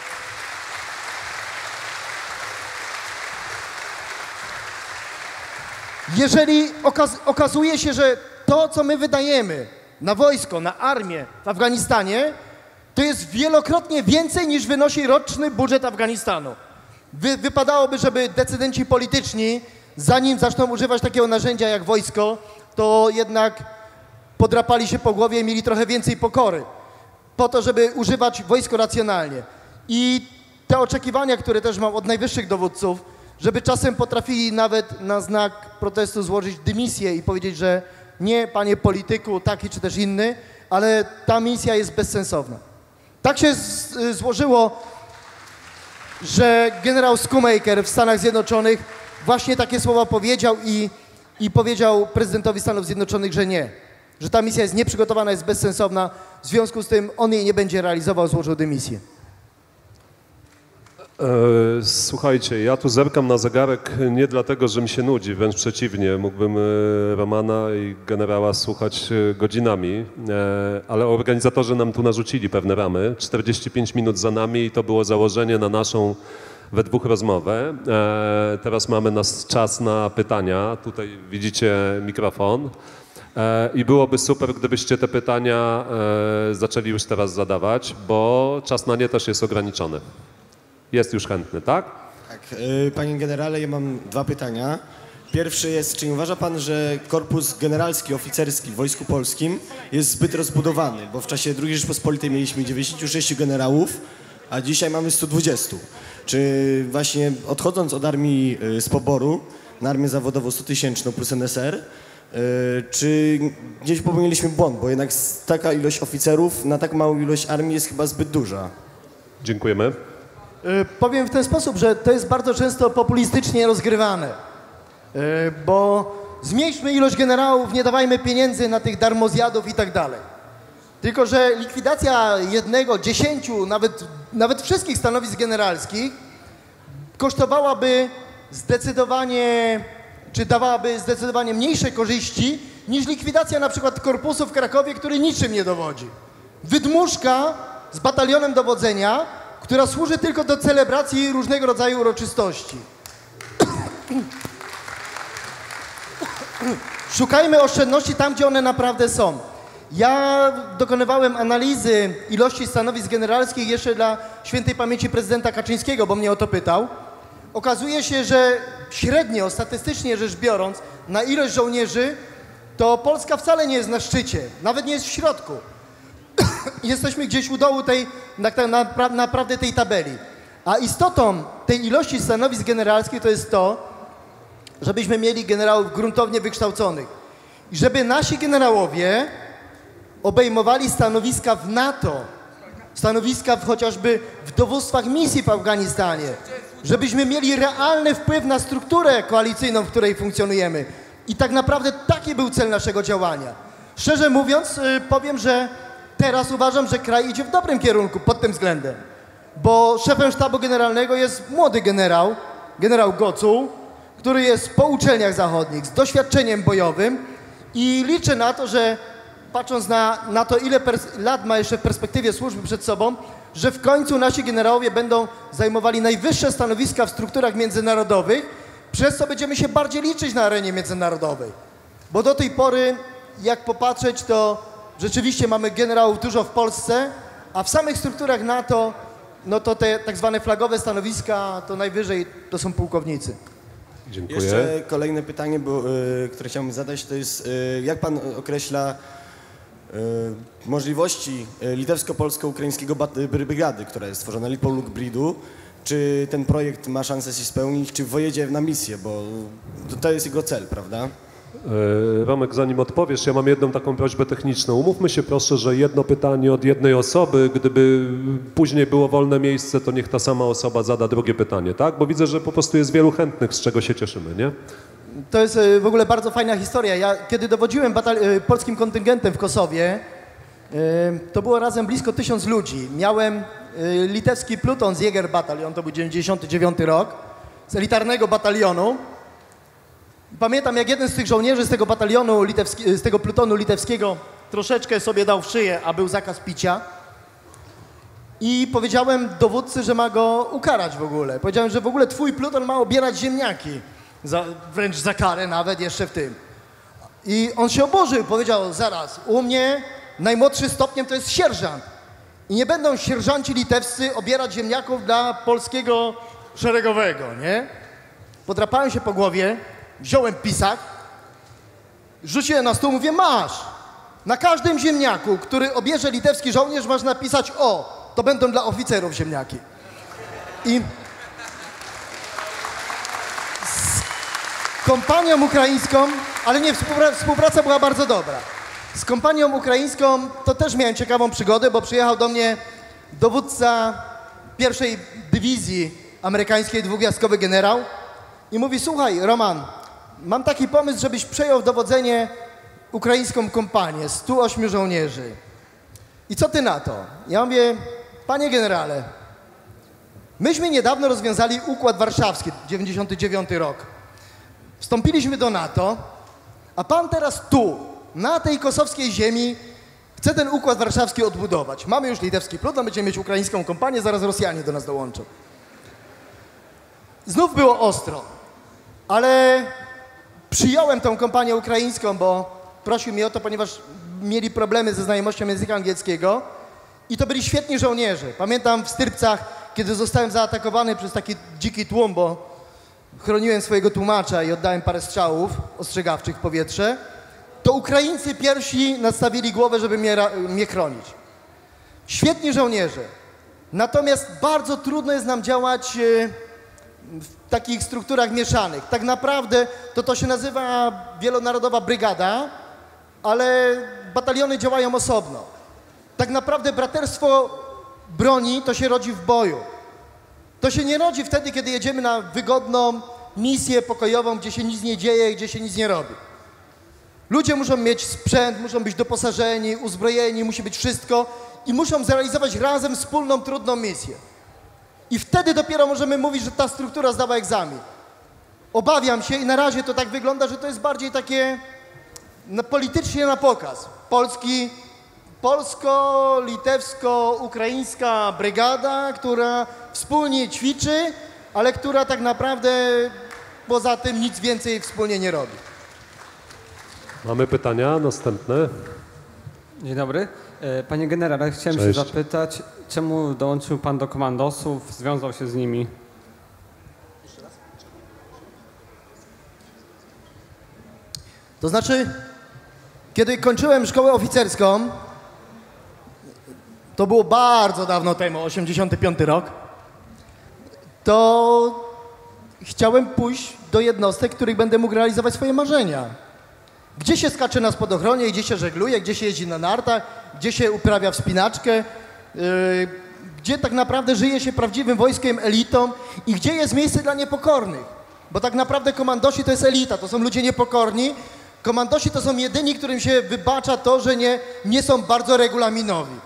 Jeżeli okazuje się, że to, co my wydajemy na wojsko, na armię w Afganistanie, to jest wielokrotnie więcej niż wynosi roczny budżet Afganistanu. Wypadałoby, żeby decydenci polityczni, zanim zaczną używać takiego narzędzia jak wojsko, to jednak podrapali się po głowie i mieli trochę więcej pokory, po to, żeby używać wojsko racjonalnie. I te oczekiwania, które też mam od najwyższych dowódców, żeby czasem potrafili nawet na znak protestu złożyć dymisję i powiedzieć, że nie, panie polityku, taki czy też inny, ale ta misja jest bezsensowna. Tak się złożyło, że generał Schoomaker w Stanach Zjednoczonych właśnie takie słowa powiedział i powiedział prezydentowi Stanów Zjednoczonych, że nie, że ta misja jest nieprzygotowana, jest bezsensowna, w związku z tym on jej nie będzie realizował, złożył dymisję. Słuchajcie, ja tu zerkam na zegarek nie dlatego, że mi się nudzi, wręcz przeciwnie, mógłbym Romana i generała słuchać godzinami, ale organizatorzy nam tu narzucili pewne ramy, 45 minut za nami i to było założenie na naszą we dwóch rozmowę. Teraz mamy czas na pytania, tutaj widzicie mikrofon i byłoby super, gdybyście te pytania zaczęli już teraz zadawać, bo czas na nie też jest ograniczony. Jest już chętny, tak? Tak. Panie generale, ja mam 2 pytania. Pierwszy jest, czy nie uważa pan, że korpus generalski, oficerski w Wojsku Polskim jest zbyt rozbudowany? Bo w czasie II Rzeczypospolitej mieliśmy 96 generałów, a dzisiaj mamy 120. Czy właśnie odchodząc od armii z poboru na armię zawodową 100-tysięczną plus NSR, czy gdzieś popełniliśmy błąd? Bo jednak taka ilość oficerów na tak małą ilość armii jest chyba zbyt duża. Dziękujemy. Powiem w ten sposób, że to jest bardzo często populistycznie rozgrywane, bo zmniejszmy ilość generałów, nie dawajmy pieniędzy na tych darmozjadów i tak dalej. Tylko że likwidacja 1, 10, nawet wszystkich stanowisk generalskich kosztowałaby zdecydowanie, czy dawałaby zdecydowanie mniejsze korzyści niż likwidacja na przykład korpusu w Krakowie, który niczym nie dowodzi. Wydmuszka z batalionem dowodzenia, która służy tylko do celebracji różnego rodzaju uroczystości. Szukajmy oszczędności tam, gdzie one naprawdę są. Ja dokonywałem analizy ilości stanowisk generalskich jeszcze dla świętej pamięci prezydenta Kaczyńskiego, bo mnie o to pytał. Okazuje się, że średnio, statystycznie rzecz biorąc, na ilość żołnierzy, to Polska wcale nie jest na szczycie, nawet nie jest w środku. Jesteśmy gdzieś u dołu naprawdę tej tabeli. A istotą tej ilości stanowisk generalskich to jest to, żebyśmy mieli generałów gruntownie wykształconych. I żeby nasi generałowie obejmowali stanowiska w NATO, stanowiska chociażby w dowództwach misji w Afganistanie, żebyśmy mieli realny wpływ na strukturę koalicyjną, w której funkcjonujemy. I tak naprawdę taki był cel naszego działania. Szczerze mówiąc, powiem, że teraz uważam, że kraj idzie w dobrym kierunku pod tym względem, bo szefem sztabu generalnego jest młody generał, generał Gocuł, który jest po uczelniach zachodnich, z doświadczeniem bojowym i liczę na to, że patrząc na to, ile lat ma jeszcze w perspektywie służby przed sobą, że w końcu nasi generałowie będą zajmowali najwyższe stanowiska w strukturach międzynarodowych, przez co będziemy się bardziej liczyć na arenie międzynarodowej. Bo do tej pory, jak popatrzeć, to rzeczywiście mamy generałów dużo w Polsce, a w samych strukturach NATO no to te tak zwane flagowe stanowiska, to najwyżej to są pułkownicy. Dziękuję. Jeszcze kolejne pytanie, które chciałbym zadać, to jest jak pan określa możliwości litewsko-polsko-ukraińskiego brygady, która jest stworzona Lipoluk-Bridu. Czy ten projekt ma szansę się spełnić, czy pojedzie na misję, bo to jest jego cel, prawda? Romek, zanim odpowiesz, ja mam jedną taką prośbę techniczną. Umówmy się proszę, że jedno pytanie od jednej osoby, gdyby później było wolne miejsce, to niech ta sama osoba zada drugie pytanie, tak? Bo widzę, że po prostu jest wielu chętnych, z czego się cieszymy, nie? To jest w ogóle bardzo fajna historia. Ja kiedy dowodziłem polskim kontyngentem w Kosowie, to było razem blisko 1000 ludzi. Miałem litewski pluton z Jäger Batalion, to był 99 rok, z elitarnego batalionu. Pamiętam, jak jeden z tych żołnierzy z tego batalionu, z tego plutonu litewskiego troszeczkę sobie dał w szyję, a był zakaz picia. I powiedziałem dowódcy, że ma go ukarać w ogóle. Powiedziałem, że w ogóle twój pluton ma obierać ziemniaki. Wręcz za karę nawet jeszcze w tym. I on się oburzył, powiedział zaraz, u mnie najmłodszy stopniem to jest sierżant. I nie będą sierżanci litewscy obierać ziemniaków dla polskiego szeregowego, nie? Podrapałem się po głowie, wziąłem pisak, rzuciłem na stół, mówię, masz. Na każdym ziemniaku, który obierze litewski żołnierz, masz napisać, o, to będą dla oficerów ziemniaki. I z kompanią ukraińską, ale nie, współpraca była bardzo dobra. Z kompanią ukraińską to też miałem ciekawą przygodę, bo przyjechał do mnie dowódca pierwszej dywizji amerykańskiej, dwugwiazdkowy generał i mówi, słuchaj Roman, mam taki pomysł, żebyś przejął dowodzenie ukraińską kompanię, 108 żołnierzy. I co ty na to? Ja mówię, panie generale, myśmy niedawno rozwiązali Układ Warszawski, 99 rok. Wstąpiliśmy do NATO, a pan teraz tu, na tej kosowskiej ziemi, chce ten Układ Warszawski odbudować. Mamy już litewski pluton, będziemy mieć ukraińską kompanię, zaraz Rosjanie do nas dołączą. Znów było ostro, ale przyjąłem tą kompanię ukraińską, bo prosił mnie o to, ponieważ mieli problemy ze znajomością języka angielskiego i to byli świetni żołnierze. Pamiętam w Styrbcach, kiedy zostałem zaatakowany przez taki dziki tłum, bo chroniłem swojego tłumacza i oddałem parę strzałów ostrzegawczych w powietrze, to Ukraińcy pierwsi nastawili głowę, żeby mnie chronić. Świetni żołnierze. Natomiast bardzo trudno jest nam działać w takich strukturach mieszanych. Tak naprawdę to się nazywa wielonarodowa brygada, ale bataliony działają osobno. Tak naprawdę braterstwo broni to się rodzi w boju. To się nie rodzi wtedy, kiedy jedziemy na wygodną misję pokojową, gdzie się nic nie dzieje, gdzie się nic nie robi. Ludzie muszą mieć sprzęt, muszą być doposażeni, uzbrojeni, musi być wszystko i muszą zrealizować razem wspólną, trudną misję. I wtedy dopiero możemy mówić, że ta struktura zdała egzamin. Obawiam się i na razie to tak wygląda, że to jest bardziej takie politycznie na pokaz. Polsko-litewsko-ukraińska brygada, która wspólnie ćwiczy, ale która tak naprawdę poza tym nic więcej wspólnie nie robi. Mamy pytania następne. Dzień dobry. Panie generale, chciałem się zapytać, czemu dołączył pan do komandosów, związał się z nimi? To znaczy, kiedy kończyłem szkołę oficerską, to było bardzo dawno temu, 85 rok, to chciałem pójść do jednostek, w których będę mógł realizować swoje marzenia. Gdzie się skacze na spadochronie, gdzie się żegluje, gdzie się jeździ na nartach, gdzie się uprawia wspinaczkę, gdzie tak naprawdę żyje się prawdziwym wojskiem, elitą i gdzie jest miejsce dla niepokornych. Bo tak naprawdę komandosi to jest elita, to są ludzie niepokorni. Komandosi to są jedyni, którym się wybacza to, że nie są bardzo regulaminowi.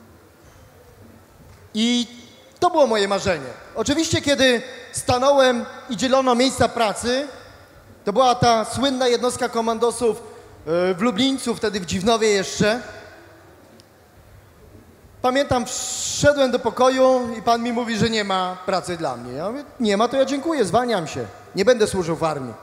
I to było moje marzenie. Oczywiście, kiedy stanąłem i dzielono miejsca pracy, to była ta słynna jednostka komandosów w Lublińcu, wtedy w Dziwnowie jeszcze. Pamiętam, wszedłem do pokoju i pan mi mówi, że nie ma pracy dla mnie. Ja mówię, nie ma, to ja dziękuję, zwalniam się. Nie będę służył w armii.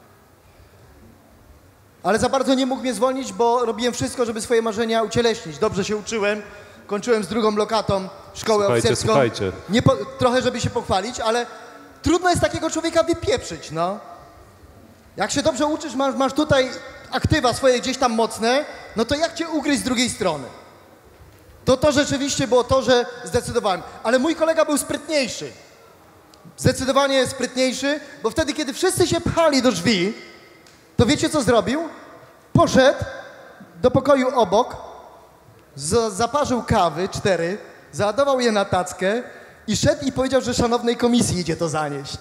Ale za bardzo nie mógł mnie zwolnić, bo robiłem wszystko, żeby swoje marzenia ucieleśnić. Dobrze się uczyłem, kończyłem z 2. lokatą szkołę oficerską. Słuchajcie. Trochę, żeby się pochwalić, ale trudno jest takiego człowieka wypieprzyć, no. Jak się dobrze uczysz, masz tutaj aktywa swoje gdzieś tam mocne, no to jak cię ugryźć z drugiej strony? To rzeczywiście było to, że zdecydowałem. Ale mój kolega był sprytniejszy. Zdecydowanie sprytniejszy, bo wtedy, kiedy wszyscy się pchali do drzwi, to wiecie, co zrobił? Poszedł do pokoju obok, zaparzył kawy 4, załadował je na tackę i szedł i powiedział, że szanownej komisji idzie to zanieść.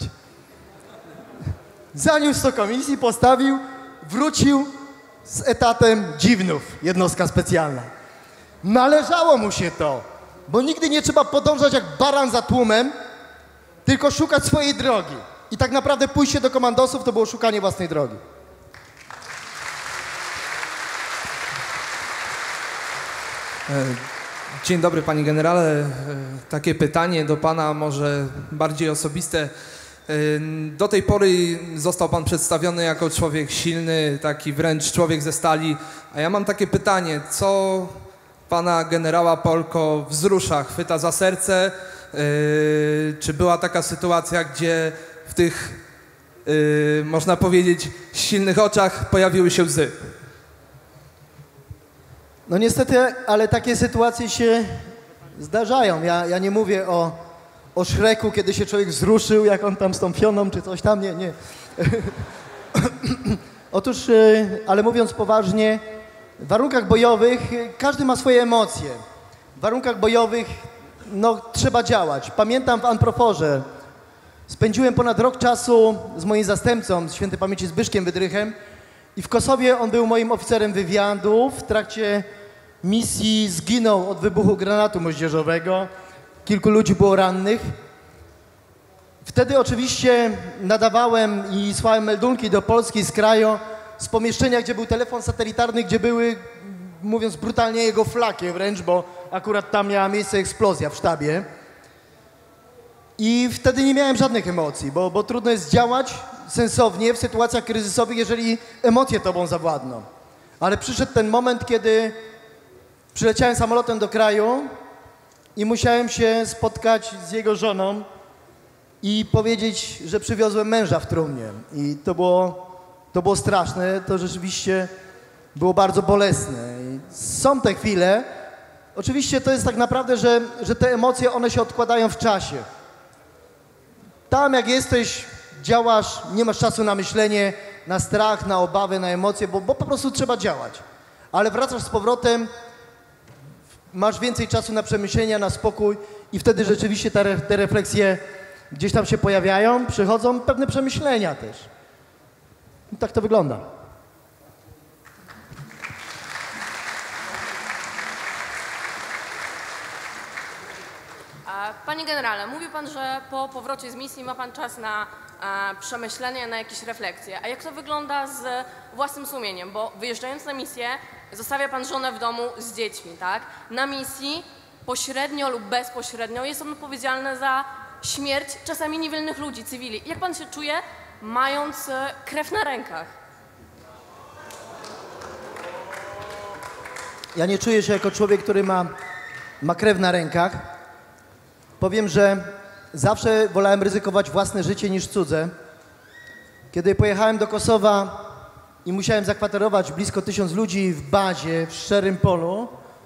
Zaniósł to komisji, postawił, wrócił z etatem dziwnów, jednostka specjalna. Należało mu się to, bo nigdy nie trzeba podążać jak baran za tłumem, tylko szukać swojej drogi. I tak naprawdę pójście do komandosów to było szukanie własnej drogi. Dzień dobry, panie generale. Takie pytanie do pana, może bardziej osobiste. Do tej pory został pan przedstawiony jako człowiek silny, taki wręcz człowiek ze stali. A ja mam takie pytanie, co pana generała Polko wzrusza, chwyta za serce? Czy była taka sytuacja, gdzie w tych, można powiedzieć, silnych oczach pojawiły się łzy? No niestety, ale takie sytuacje się zdarzają. Ja nie mówię o Szreku, kiedy się człowiek wzruszył, jak on tam z tą Fioną, czy coś tam, nie. Otóż, ale mówiąc poważnie, w warunkach bojowych każdy ma swoje emocje. W warunkach bojowych, no, trzeba działać. Pamiętam w Anproforze, spędziłem ponad rok czasu z moim zastępcą, z świętej pamięci Zbyszkiem Wydrychem, i w Kosowie on był moim oficerem wywiadu. W trakcie misji zginął od wybuchu granatu moździerzowego. Kilku ludzi było rannych. Wtedy oczywiście nadawałem i słałem meldunki do Polski z kraju, z pomieszczenia, gdzie był telefon satelitarny, gdzie były, mówiąc brutalnie, jego flaki wręcz, bo akurat tam miała miejsce eksplozja w sztabie. I wtedy nie miałem żadnych emocji, bo trudno jest działać sensownie w sytuacjach kryzysowych, jeżeli emocje tobą zawładną. Ale przyszedł ten moment, kiedy przyleciałem samolotem do kraju i musiałem się spotkać z jego żoną i powiedzieć, że przywiozłem męża w trumnie. I to było straszne, to rzeczywiście było bardzo bolesne. I są te chwile. Oczywiście to jest tak naprawdę, że te emocje, one się odkładają w czasie. Tam jak jesteś, działasz, nie masz czasu na myślenie, na strach, na obawy, na emocje, bo po prostu trzeba działać. Ale wracasz z powrotem, masz więcej czasu na przemyślenia, na spokój i wtedy rzeczywiście te refleksje gdzieś tam się pojawiają, przychodzą pewne przemyślenia też. I tak to wygląda. Panie generale, mówił pan, że po powrocie z misji ma pan czas na przemyślenia, na jakieś refleksje. A jak to wygląda z własnym sumieniem? Bo wyjeżdżając na misję, zostawia pan żonę w domu z dziećmi, tak? Na misji pośrednio lub bezpośrednio jest on odpowiedzialny za śmierć czasami niewinnych ludzi, cywili. Jak pan się czuje, mając krew na rękach? Ja nie czuję się jako człowiek, który ma krew na rękach. Powiem, że zawsze wolałem ryzykować własne życie niż cudze. Kiedy pojechałem do Kosowa i musiałem zakwaterować blisko 1000 ludzi w bazie w Szczerym Polu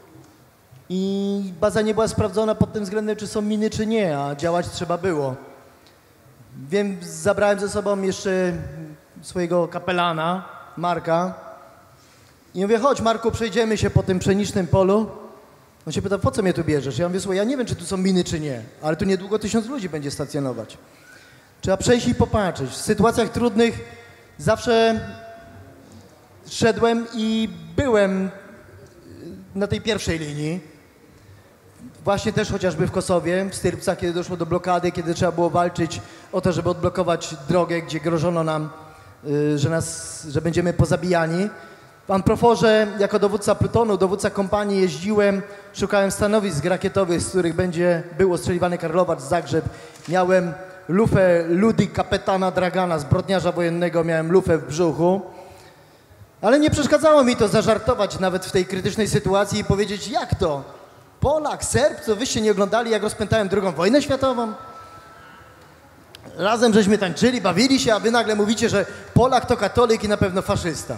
i baza nie była sprawdzona pod tym względem, czy są miny, czy nie, a działać trzeba było. Wiem, zabrałem ze sobą jeszcze swojego kapelana, Marka, i mówię, chodź Marku, przejdziemy się po tym pszenicznym polu. On się pyta, po co mnie tu bierzesz? Ja mówię, słuchaj, ja nie wiem, czy tu są miny, czy nie, ale tu niedługo 1000 ludzi będzie stacjonować. Trzeba przejść i popatrzeć. W sytuacjach trudnych zawsze szedłem i byłem na tej pierwszej linii. Właśnie też chociażby w Kosowie, w Styrbcach, kiedy doszło do blokady, kiedy trzeba było walczyć o to, żeby odblokować drogę, gdzie grożono nam, że będziemy pozabijani. W Anproforze jako dowódca plutonu, dowódca kompanii jeździłem, szukałem stanowisk rakietowych, z których był ostrzeliwany Karlowacz, Zagrzeb. Miałem lufę Ludi, kapetana Dragana, zbrodniarza wojennego, miałem lufę w brzuchu. Ale nie przeszkadzało mi to zażartować nawet w tej krytycznej sytuacji i powiedzieć, jak to? Polak, Serb, co wyście nie oglądali, jak rozpętałem II wojnę światową? Razem żeśmy tańczyli, bawili się, a wy nagle mówicie, że Polak to katolik i na pewno faszysta.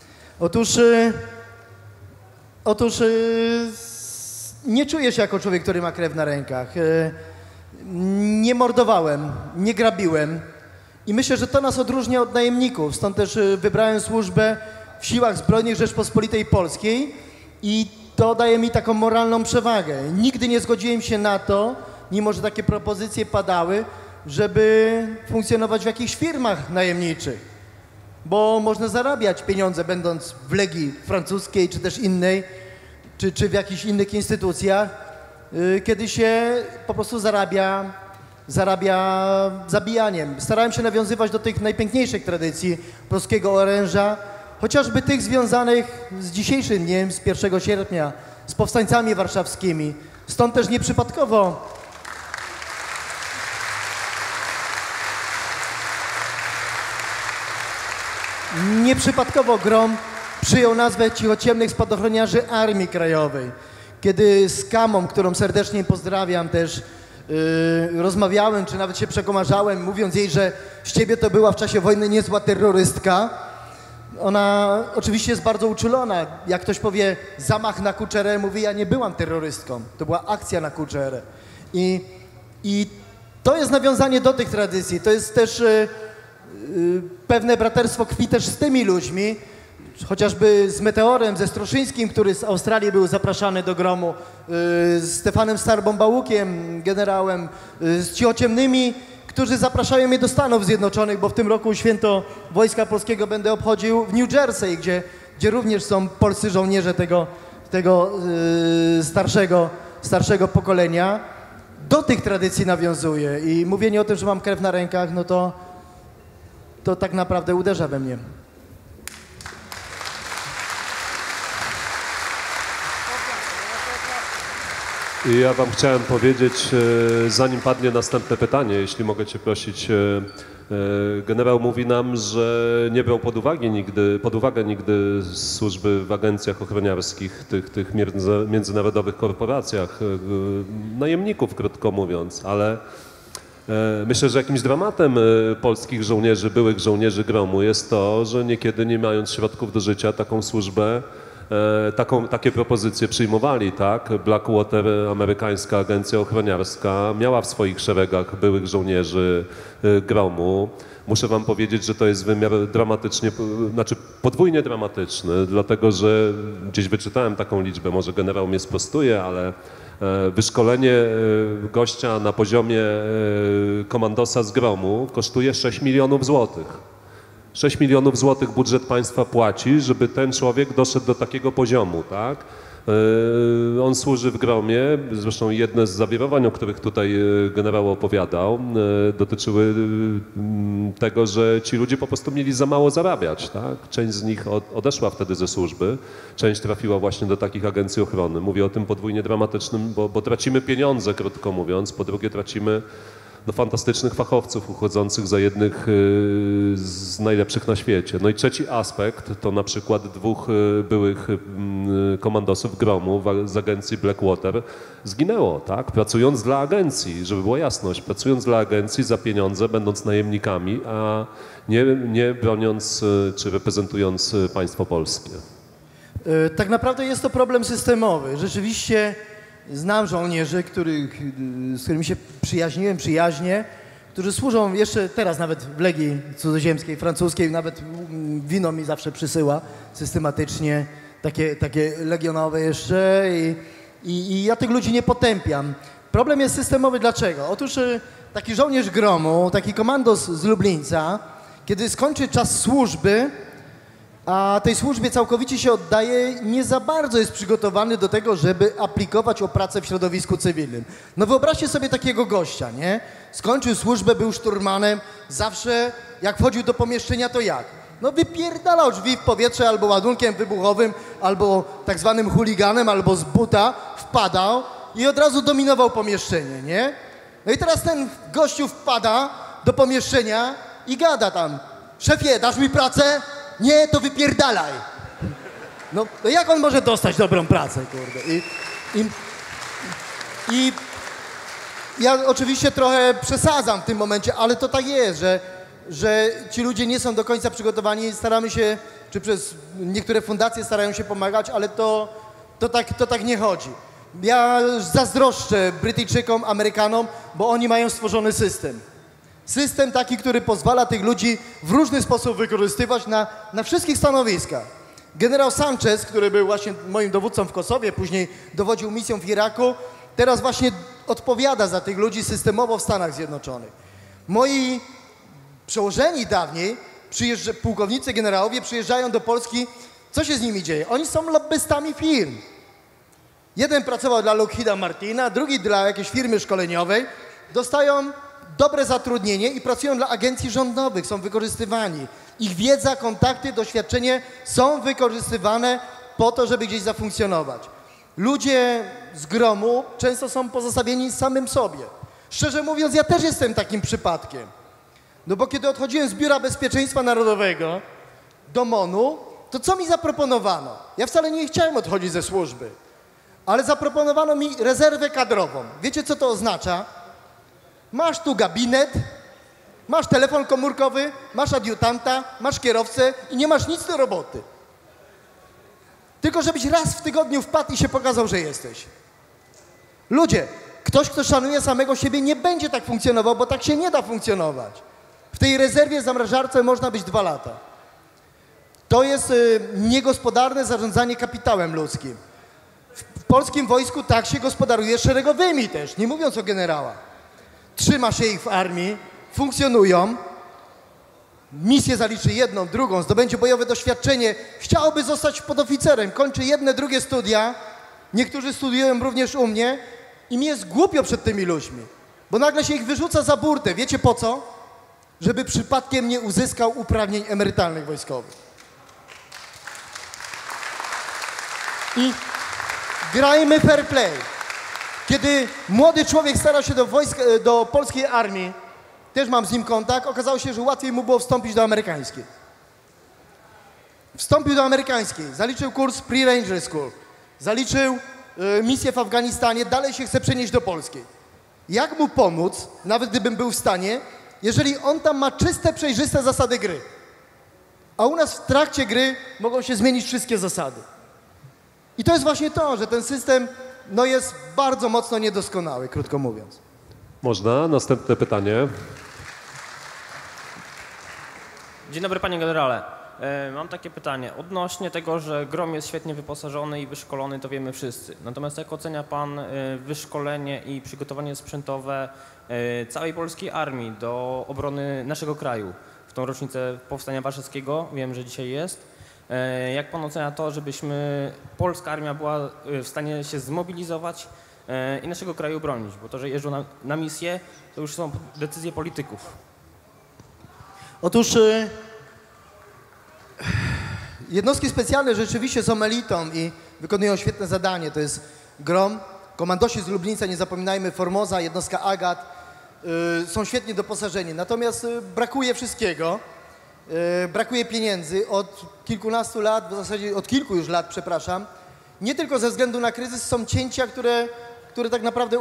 Otóż nie czuję się jako człowiek, który ma krew na rękach. Nie mordowałem, nie grabiłem i myślę, że to nas odróżnia od najemników. Stąd też wybrałem służbę w Siłach Zbrojnych Rzeczpospolitej Polskiej i to daje mi taką moralną przewagę. Nigdy nie zgodziłem się na to, mimo że takie propozycje padały, żeby funkcjonować w jakichś firmach najemniczych, bo można zarabiać pieniądze będąc w Legii francuskiej czy też innej, czy w jakichś innych instytucjach, kiedy się po prostu zarabia zabijaniem. Starałem się nawiązywać do tych najpiękniejszych tradycji polskiego oręża, chociażby tych związanych z dzisiejszym dniem, z 1 sierpnia, z powstańcami warszawskimi. Stąd też nieprzypadkowo GROM przyjął nazwę cichociemnych spadochroniarzy Armii Krajowej. Kiedy z Kamą, którą serdecznie pozdrawiam też, rozmawiałem, czy nawet się przekomarzałem, mówiąc jej, że z ciebie to była w czasie wojny niezła terrorystka. Ona oczywiście jest bardzo uczulona. Jak ktoś powie zamach na Kuczerę, mówi, ja nie byłam terrorystką. To była akcja na Kuczerę. I to jest nawiązanie do tych tradycji. To jest też pewne braterstwo krwi też z tymi ludźmi, chociażby z Meteorem, ze Stroszyńskim, który z Australii był zapraszany do GROM-u, z Stefanem Starbą-Bałukiem, generałem, z cichociemnymi, którzy zapraszają mnie do Stanów Zjednoczonych, bo w tym roku święto Wojska Polskiego będę obchodził w New Jersey, gdzie również są polscy żołnierze tego starszego pokolenia. Do tych tradycji nawiązuję i mówienie o tym, że mam krew na rękach, no to tak naprawdę uderza we mnie. I ja wam chciałem powiedzieć, zanim padnie następne pytanie, jeśli mogę cię prosić, generał mówi nam, że nie brał pod uwagę nigdy służby w agencjach ochroniarskich, tych międzynarodowych korporacjach, najemników, krótko mówiąc, ale myślę, że jakimś dramatem polskich żołnierzy, byłych żołnierzy GROM-u jest to, że niekiedy nie mając środków do życia taką służbę, takie propozycje przyjmowali, tak? Blackwater, amerykańska agencja ochroniarska, miała w swoich szeregach byłych żołnierzy GROM-u. Muszę wam powiedzieć, że to jest wymiar podwójnie dramatyczny, dlatego że gdzieś wyczytałem taką liczbę, może generał mnie sprostuje, ale wyszkolenie gościa na poziomie komandosa z GROM-u kosztuje 6 milionów złotych. 6 milionów złotych budżet państwa płaci, żeby ten człowiek doszedł do takiego poziomu, tak? On służy w GROM-ie, zresztą jedne z zawirowań, o których tutaj generał opowiadał, dotyczyły tego, że ci ludzie po prostu mieli za mało zarabiać, tak? Część z nich odeszła wtedy ze służby, część trafiła właśnie do takich agencji ochrony. Mówię o tym podwójnie dramatycznym, bo tracimy pieniądze, krótko mówiąc, po drugie tracimy fantastycznych fachowców uchodzących za jednych z najlepszych na świecie. No i trzeci aspekt to na przykład 2 byłych komandosów GROM-u z agencji Blackwater zginęło, tak? Pracując dla agencji, żeby była jasność, pracując dla agencji za pieniądze, będąc najemnikami, a nie broniąc czy reprezentując państwo polskie. Tak naprawdę jest to problem systemowy. Rzeczywiście znam żołnierzy, z którymi się przyjaźnie, którzy służą jeszcze teraz nawet w Legii Cudzoziemskiej, francuskiej, nawet wino mi zawsze przysyła systematycznie, takie legionowe jeszcze i ja tych ludzi nie potępiam. Problem jest systemowy. Dlaczego? Otóż taki żołnierz GROM-u, taki komandos z Lublińca, kiedy skończy czas służby, a tej służbie całkowicie się oddaje, nie za bardzo jest przygotowany do tego, żeby aplikować o pracę w środowisku cywilnym. No wyobraźcie sobie takiego gościa, nie? Skończył służbę, był szturmanem, zawsze jak wchodził do pomieszczenia, to jak? No wypierdalał drzwi w powietrze albo ładunkiem wybuchowym, albo tak zwanym chuliganem, albo z buta wpadał i od razu dominował pomieszczenie, nie? No i teraz ten gościu wpada do pomieszczenia i gada tam: szefie, dasz mi pracę? Nie, to wypierdalaj. No jak on może dostać dobrą pracę, kurde? I ja oczywiście trochę przesadzam w tym momencie, ale to tak jest, że ci ludzie nie są do końca przygotowani. Staramy się, czy przez niektóre fundacje starają się pomagać, ale to tak nie chodzi. Ja zazdroszczę Brytyjczykom, Amerykanom, bo oni mają stworzony system. System taki, który pozwala tych ludzi w różny sposób wykorzystywać na wszystkich stanowiskach. Generał Sanchez, który był właśnie moim dowódcą w Kosowie, później dowodził misją w Iraku, teraz właśnie odpowiada za tych ludzi systemowo w Stanach Zjednoczonych. Moi przełożeni dawniej, pułkownicy, generałowie przyjeżdżają do Polski. Co się z nimi dzieje? Oni są lobbystami firm. Jeden pracował dla Lockheeda Martina, drugi dla jakiejś firmy szkoleniowej. Dostają dobre zatrudnienie i pracują dla agencji rządowych, są wykorzystywani. Ich wiedza, kontakty, doświadczenie są wykorzystywane po to, żeby gdzieś zafunkcjonować. Ludzie z gromu często są pozostawieni samym sobie. Szczerze mówiąc, ja też jestem takim przypadkiem. No bo kiedy odchodziłem z Biura Bezpieczeństwa Narodowego do MON-u, to co mi zaproponowano? Ja wcale nie chciałem odchodzić ze służby, ale zaproponowano mi rezerwę kadrową. Wiecie, co to oznacza? Masz tu gabinet, masz telefon komórkowy, masz adiutanta, masz kierowcę i nie masz nic do roboty. Tylko żebyś raz w tygodniu wpadł i się pokazał, że jesteś. Ludzie, ktoś, kto szanuje samego siebie, nie będzie tak funkcjonował, bo tak się nie da funkcjonować. W tej rezerwie zamrażarce można być 2 lata. To jest niegospodarne zarządzanie kapitałem ludzkim. W polskim wojsku tak się gospodaruje szeregowymi też, nie mówiąc o generałach. Trzyma się ich w armii, funkcjonują, misję zaliczy jedną, drugą, zdobędzie bojowe doświadczenie, chciałby zostać podoficerem, kończy jedne, drugie studia, niektórzy studiują również u mnie i mi jest głupio przed tymi ludźmi, bo nagle się ich wyrzuca za burtę. Wiecie po co? Żeby przypadkiem nie uzyskał uprawnień emerytalnych wojskowych. I grajmy fair play. Kiedy młody człowiek starał się do polskiej armii, też mam z nim kontakt, okazało się, że łatwiej mu było wstąpić do amerykańskiej. Wstąpił do amerykańskiej, zaliczył kurs Pre-Ranger School, zaliczył misję w Afganistanie, dalej się chce przenieść do polskiej. Jak mu pomóc, nawet gdybym był w stanie, jeżeli on tam ma czyste, przejrzyste zasady gry? A u nas w trakcie gry mogą się zmienić wszystkie zasady. I to jest właśnie to, że ten system jest bardzo mocno niedoskonały, krótko mówiąc. Można? Następne pytanie. Dzień dobry, panie generale. Mam takie pytanie. Odnośnie tego, że GROM jest świetnie wyposażony i wyszkolony, to wiemy wszyscy. Natomiast jak ocenia pan wyszkolenie i przygotowanie sprzętowe całej polskiej armii do obrony naszego kraju w tą rocznicę Powstania Warszawskiego? Wiem, że dzisiaj jest. Jak pan ocenia to, żebyśmy, polska armia była w stanie się zmobilizować i naszego kraju bronić? Bo to, że jeżdżą na misję, to już są decyzje polityków. Otóż jednostki specjalne rzeczywiście są elitą i wykonują świetne zadanie. To jest GROM, komandosi z Lublińca, nie zapominajmy, Formosa, jednostka Agat, są świetnie doposażeni. Natomiast brakuje wszystkiego. Brakuje pieniędzy od kilkunastu lat, w zasadzie od kilku już lat, przepraszam. Nie tylko ze względu na kryzys, są cięcia, które tak naprawdę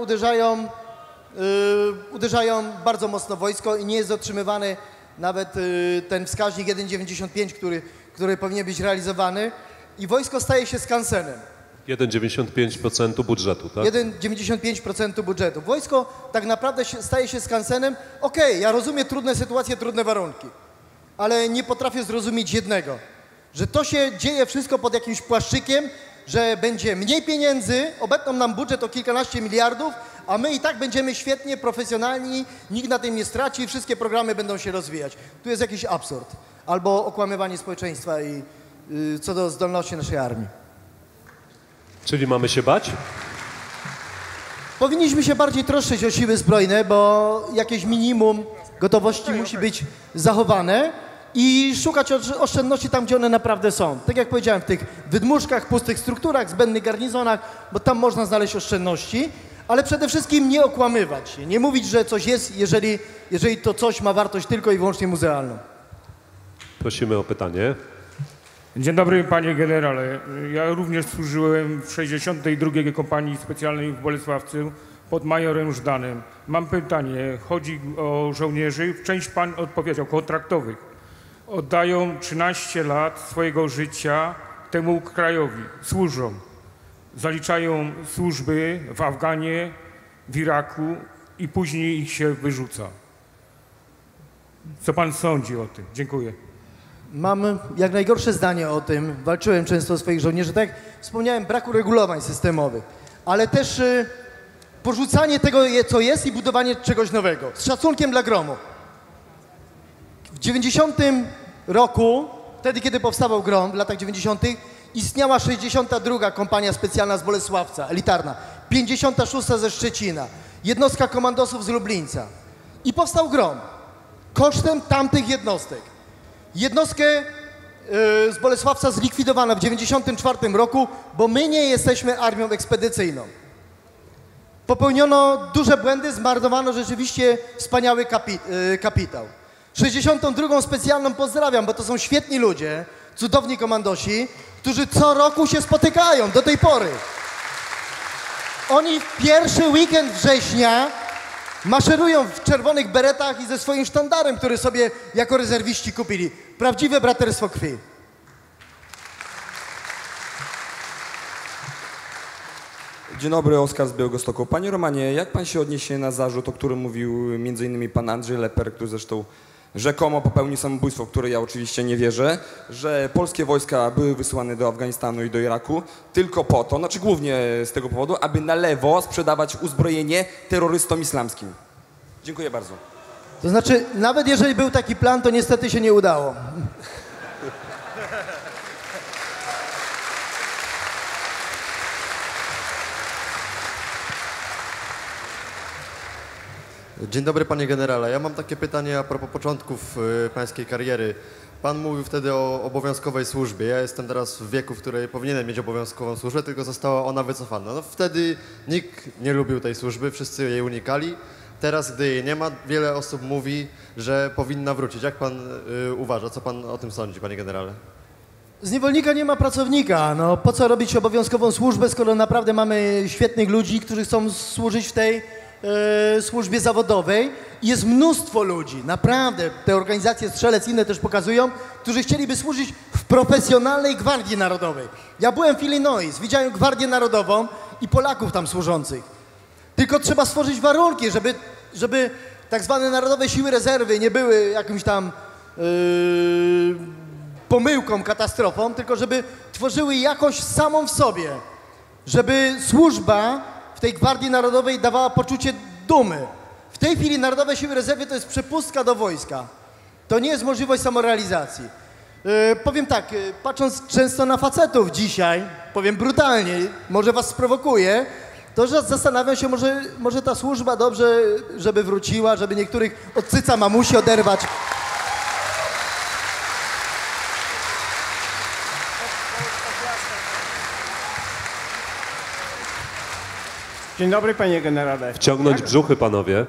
uderzają bardzo mocno wojsko i nie jest dotrzymywany nawet ten wskaźnik 1,95, który powinien być realizowany i wojsko staje się skansenem. 1,95% budżetu, tak? 1,95% budżetu. Wojsko tak naprawdę staje się skansenem. Okej, ja rozumiem trudne sytuacje, trudne warunki, ale nie potrafię zrozumieć jednego, że to się dzieje wszystko pod jakimś płaszczykiem, że będzie mniej pieniędzy, obetną nam budżet o kilkanaście miliardów, a my i tak będziemy świetnie, profesjonalni, nikt na tym nie straci i wszystkie programy będą się rozwijać. Tu jest jakiś absurd albo okłamywanie społeczeństwa i co do zdolności naszej armii. Czyli mamy się bać? Powinniśmy się bardziej troszczyć o siły zbrojne, bo jakieś minimum gotowości musi być zachowane i szukać oszczędności tam, gdzie one naprawdę są. Tak jak powiedziałem, w tych wydmuszkach, pustych strukturach, zbędnych garnizonach, bo tam można znaleźć oszczędności, ale przede wszystkim nie okłamywać się, nie mówić, że coś jest, jeżeli to coś ma wartość tylko i wyłącznie muzealną. Prosimy o pytanie. Dzień dobry, panie generale. Ja również służyłem w 62. Kompanii Specjalnej w Bolesławcu pod majorem Żdanem. Mam pytanie, chodzi o żołnierzy, część pan odpowiedział, kontraktowych. Oddają 13 lat swojego życia temu krajowi, służą. Zaliczają służby w Afganie, w Iraku i później ich się wyrzuca. Co pan sądzi o tym? Dziękuję. Mam jak najgorsze zdanie o tym. Walczyłem często o swoich żołnierzy. Tak jak wspomniałem, braku regulowań systemowych, ale też porzucanie tego, co jest i budowanie czegoś nowego. Z szacunkiem dla GROM-u. W 90 roku, wtedy kiedy powstawał GROM, w latach 90., istniała 62. Kompania Specjalna z Bolesławca, elitarna, 56. ze Szczecina, jednostka komandosów z Lublińca. I powstał GROM kosztem tamtych jednostek. Jednostkę z Bolesławca zlikwidowano w 94 roku, bo my nie jesteśmy armią ekspedycyjną. Popełniono duże błędy, zmarnowano rzeczywiście wspaniały kapitał. 62. specjalną pozdrawiam, bo to są świetni ludzie, cudowni komandosi, którzy co roku się spotykają do tej pory. Oni w pierwszy weekend września maszerują w czerwonych beretach i ze swoim sztandarem, który sobie jako rezerwiści kupili. Prawdziwe braterstwo krwi. Dzień dobry, Oskar z Białegostoku. Panie Romanie, jak pan się odniesie na zarzut, o którym mówił m.in. pan Andrzej Leper, który zresztą rzekomo popełnił samobójstwo, w które ja oczywiście nie wierzę, że polskie wojska były wysyłane do Afganistanu i do Iraku tylko po to, znaczy głównie z tego powodu, aby na lewo sprzedawać uzbrojenie terrorystom islamskim. Dziękuję bardzo. To znaczy, nawet jeżeli był taki plan, to niestety się nie udało. Dzień dobry panie generale. Ja mam takie pytanie a propos początków pańskiej kariery. Pan mówił wtedy o obowiązkowej służbie. Ja jestem teraz w wieku, w której powinienem mieć obowiązkową służbę, tylko została ona wycofana. No, wtedy nikt nie lubił tej służby, wszyscy jej unikali. Teraz, gdy jej nie ma, wiele osób mówi, że powinna wrócić. Jak pan uważa? Co pan o tym sądzi, panie generale? Z niewolnika nie ma pracownika. No, po co robić obowiązkową służbę, skoro naprawdę mamy świetnych ludzi, którzy chcą służyć w tej służbie zawodowej. Jest mnóstwo ludzi, naprawdę, te organizacje Strzelec, inne też pokazują, którzy chcieliby służyć w profesjonalnej Gwardii Narodowej. Ja byłem w Illinois, widziałem Gwardię Narodową i Polaków tam służących. Tylko trzeba stworzyć warunki, żeby tak zwane Narodowe Siły Rezerwy nie były jakimś tam pomyłką, katastrofą, tylko żeby tworzyły jakość samą w sobie, żeby służba w tej Gwardii Narodowej dawała poczucie dumy. W tej chwili Narodowe Siły Rezerwy to jest przepustka do wojska. To nie jest możliwość samorealizacji. Powiem tak, patrząc często na facetów dzisiaj, powiem brutalnie, może was sprowokuje, to że zastanawiam się, może ta służba dobrze, żeby wróciła, żeby niektórych od cyca mamusi oderwać. Dzień dobry, panie generale. Wciągnąć brzuchy, panowie.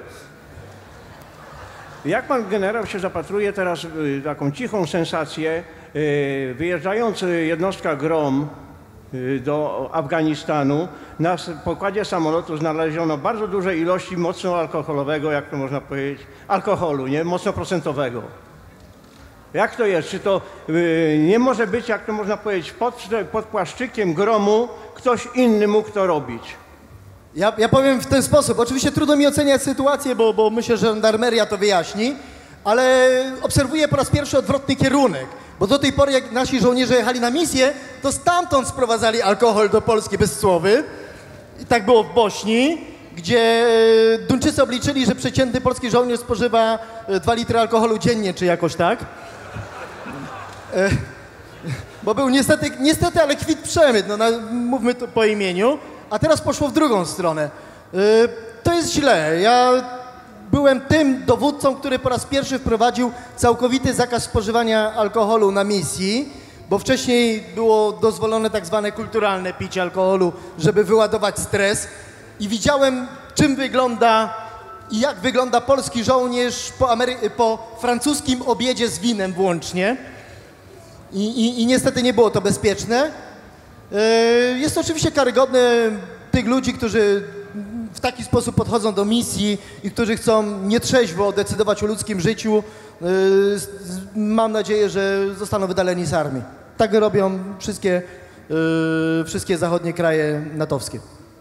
Jak pan generał się zapatruje teraz w taką cichą sensację, wyjeżdżając jednostka GROM do Afganistanu, na pokładzie samolotu znaleziono bardzo duże ilości mocno alkoholowego, jak to można powiedzieć, alkoholu, nie? Mocno procentowego. Jak to jest? Czy to nie może być, jak to można powiedzieć, pod płaszczykiem GROM-u ktoś inny mógł to robić? Ja powiem w ten sposób. Oczywiście trudno mi oceniać sytuację, bo myślę, że żandarmeria to wyjaśni, ale obserwuję po raz pierwszy odwrotny kierunek. Bo do tej pory, jak nasi żołnierze jechali na misję, to stamtąd sprowadzali alkohol do Polski bezcłowy. I tak było w Bośni, gdzie Duńczycy obliczyli, że przeciętny polski żołnierz spożywa 2 litry alkoholu dziennie, czy jakoś tak. Bo był niestety, ale kwit przemyt, no, mówmy to po imieniu. A teraz poszło w drugą stronę. To jest źle. Ja byłem tym dowódcą, który po raz pierwszy wprowadził całkowity zakaz spożywania alkoholu na misji, bo wcześniej było dozwolone tak zwane kulturalne picie alkoholu, żeby wyładować stres. I widziałem, czym wygląda i jak wygląda polski żołnierz po francuskim obiedzie z winem włącznie. I niestety nie było to bezpieczne. Jest to oczywiście karygodne tych ludzi, którzy w taki sposób podchodzą do misji i którzy chcą nietrzeźwo decydować o ludzkim życiu, mam nadzieję, że zostaną wydaleni z armii. Tak robią wszystkie zachodnie kraje natowskie.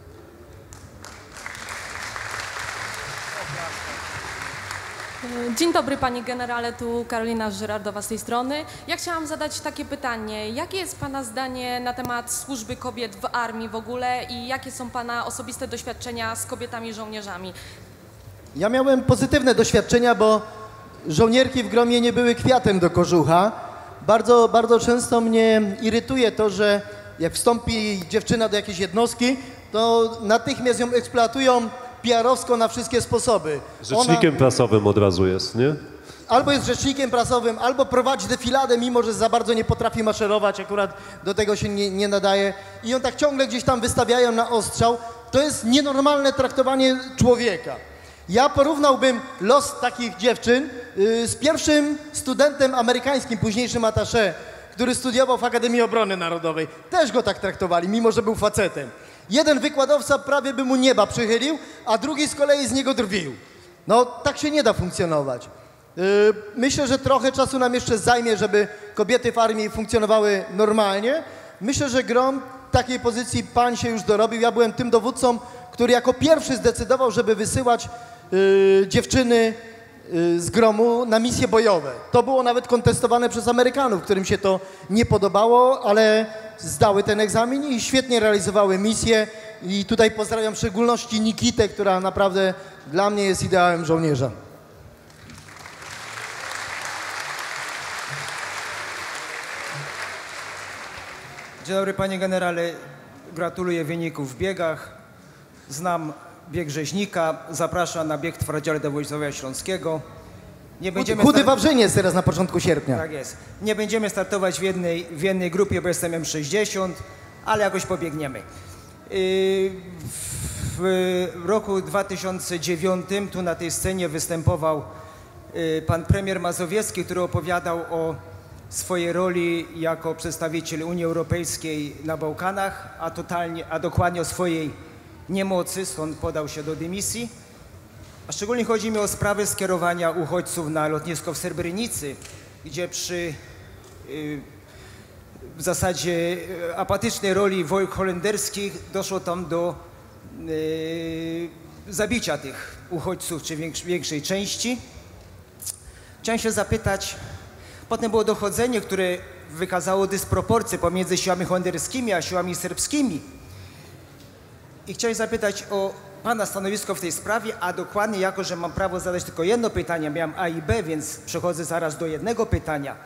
Dzień dobry panie generale, tu Karolina Żyrardowa z tej strony. Ja chciałam zadać takie pytanie. Jakie jest pana zdanie na temat służby kobiet w armii w ogóle i jakie są pana osobiste doświadczenia z kobietami żołnierzami? Ja miałem pozytywne doświadczenia, bo żołnierki w gromie nie były kwiatem do kożucha. Bardzo często mnie irytuje to, że jak wstąpi dziewczyna do jakiejś jednostki, to natychmiast ją eksploatują PR-owsko na wszystkie sposoby. Rzecznikiem prasowym od razu jest, nie? Albo jest rzecznikiem prasowym, albo prowadzi defiladę, mimo że za bardzo nie potrafi maszerować, akurat do tego się nie nadaje. I ją tak ciągle gdzieś tam wystawiają na ostrzał. To jest nienormalne traktowanie człowieka. Ja porównałbym los takich dziewczyn z pierwszym studentem amerykańskim, późniejszym attaché, który studiował w Akademii Obrony Narodowej. Też go tak traktowali, mimo że był facetem. Jeden wykładowca prawie by mu nieba przychylił, a drugi z kolei z niego drwił. No, tak się nie da funkcjonować. Myślę, że trochę czasu nam jeszcze zajmie, żeby kobiety w armii funkcjonowały normalnie. Myślę, że grom takiej pozycji pan się już dorobił. Ja byłem tym dowódcą, który jako pierwszy zdecydował, żeby wysyłać dziewczyny z gromu na misje bojowe. To było nawet kontestowane przez Amerykanów, którym się to nie podobało, ale zdały ten egzamin i świetnie realizowały misję. I tutaj pozdrawiam w szczególności Nikitę, która naprawdę dla mnie jest ideałem żołnierza. Dzień dobry panie generale, gratuluję wyników w biegach. Znam bieg rzeźnika, zapraszam na bieg twardziele do Wojska Śląskiego. Chudy Wawrzyniec jest teraz na początku sierpnia. Tak jest. Nie będziemy startować w jednej grupie, bo jestem M60, ale jakoś pobiegniemy. W roku 2009 tu na tej scenie występował pan premier Mazowiecki, który opowiadał o swojej roli jako przedstawiciel Unii Europejskiej na Bałkanach, a dokładnie o swojej niemocy, stąd podał się do dymisji. A szczególnie chodzi mi o sprawę skierowania uchodźców na lotnisko w Srebrenicy, gdzie przy w zasadzie apatycznej roli wojsk holenderskich doszło tam do zabicia tych uchodźców, czy większej części. Chciałem się zapytać, potem było dochodzenie, które wykazało dysproporcje pomiędzy siłami holenderskimi a siłami serbskimi. I chciałem zapytać o pana stanowisko w tej sprawie, a dokładnie, jako że mam prawo zadać tylko jedno pytanie, miałem A i B, więc przechodzę zaraz do jednego pytania.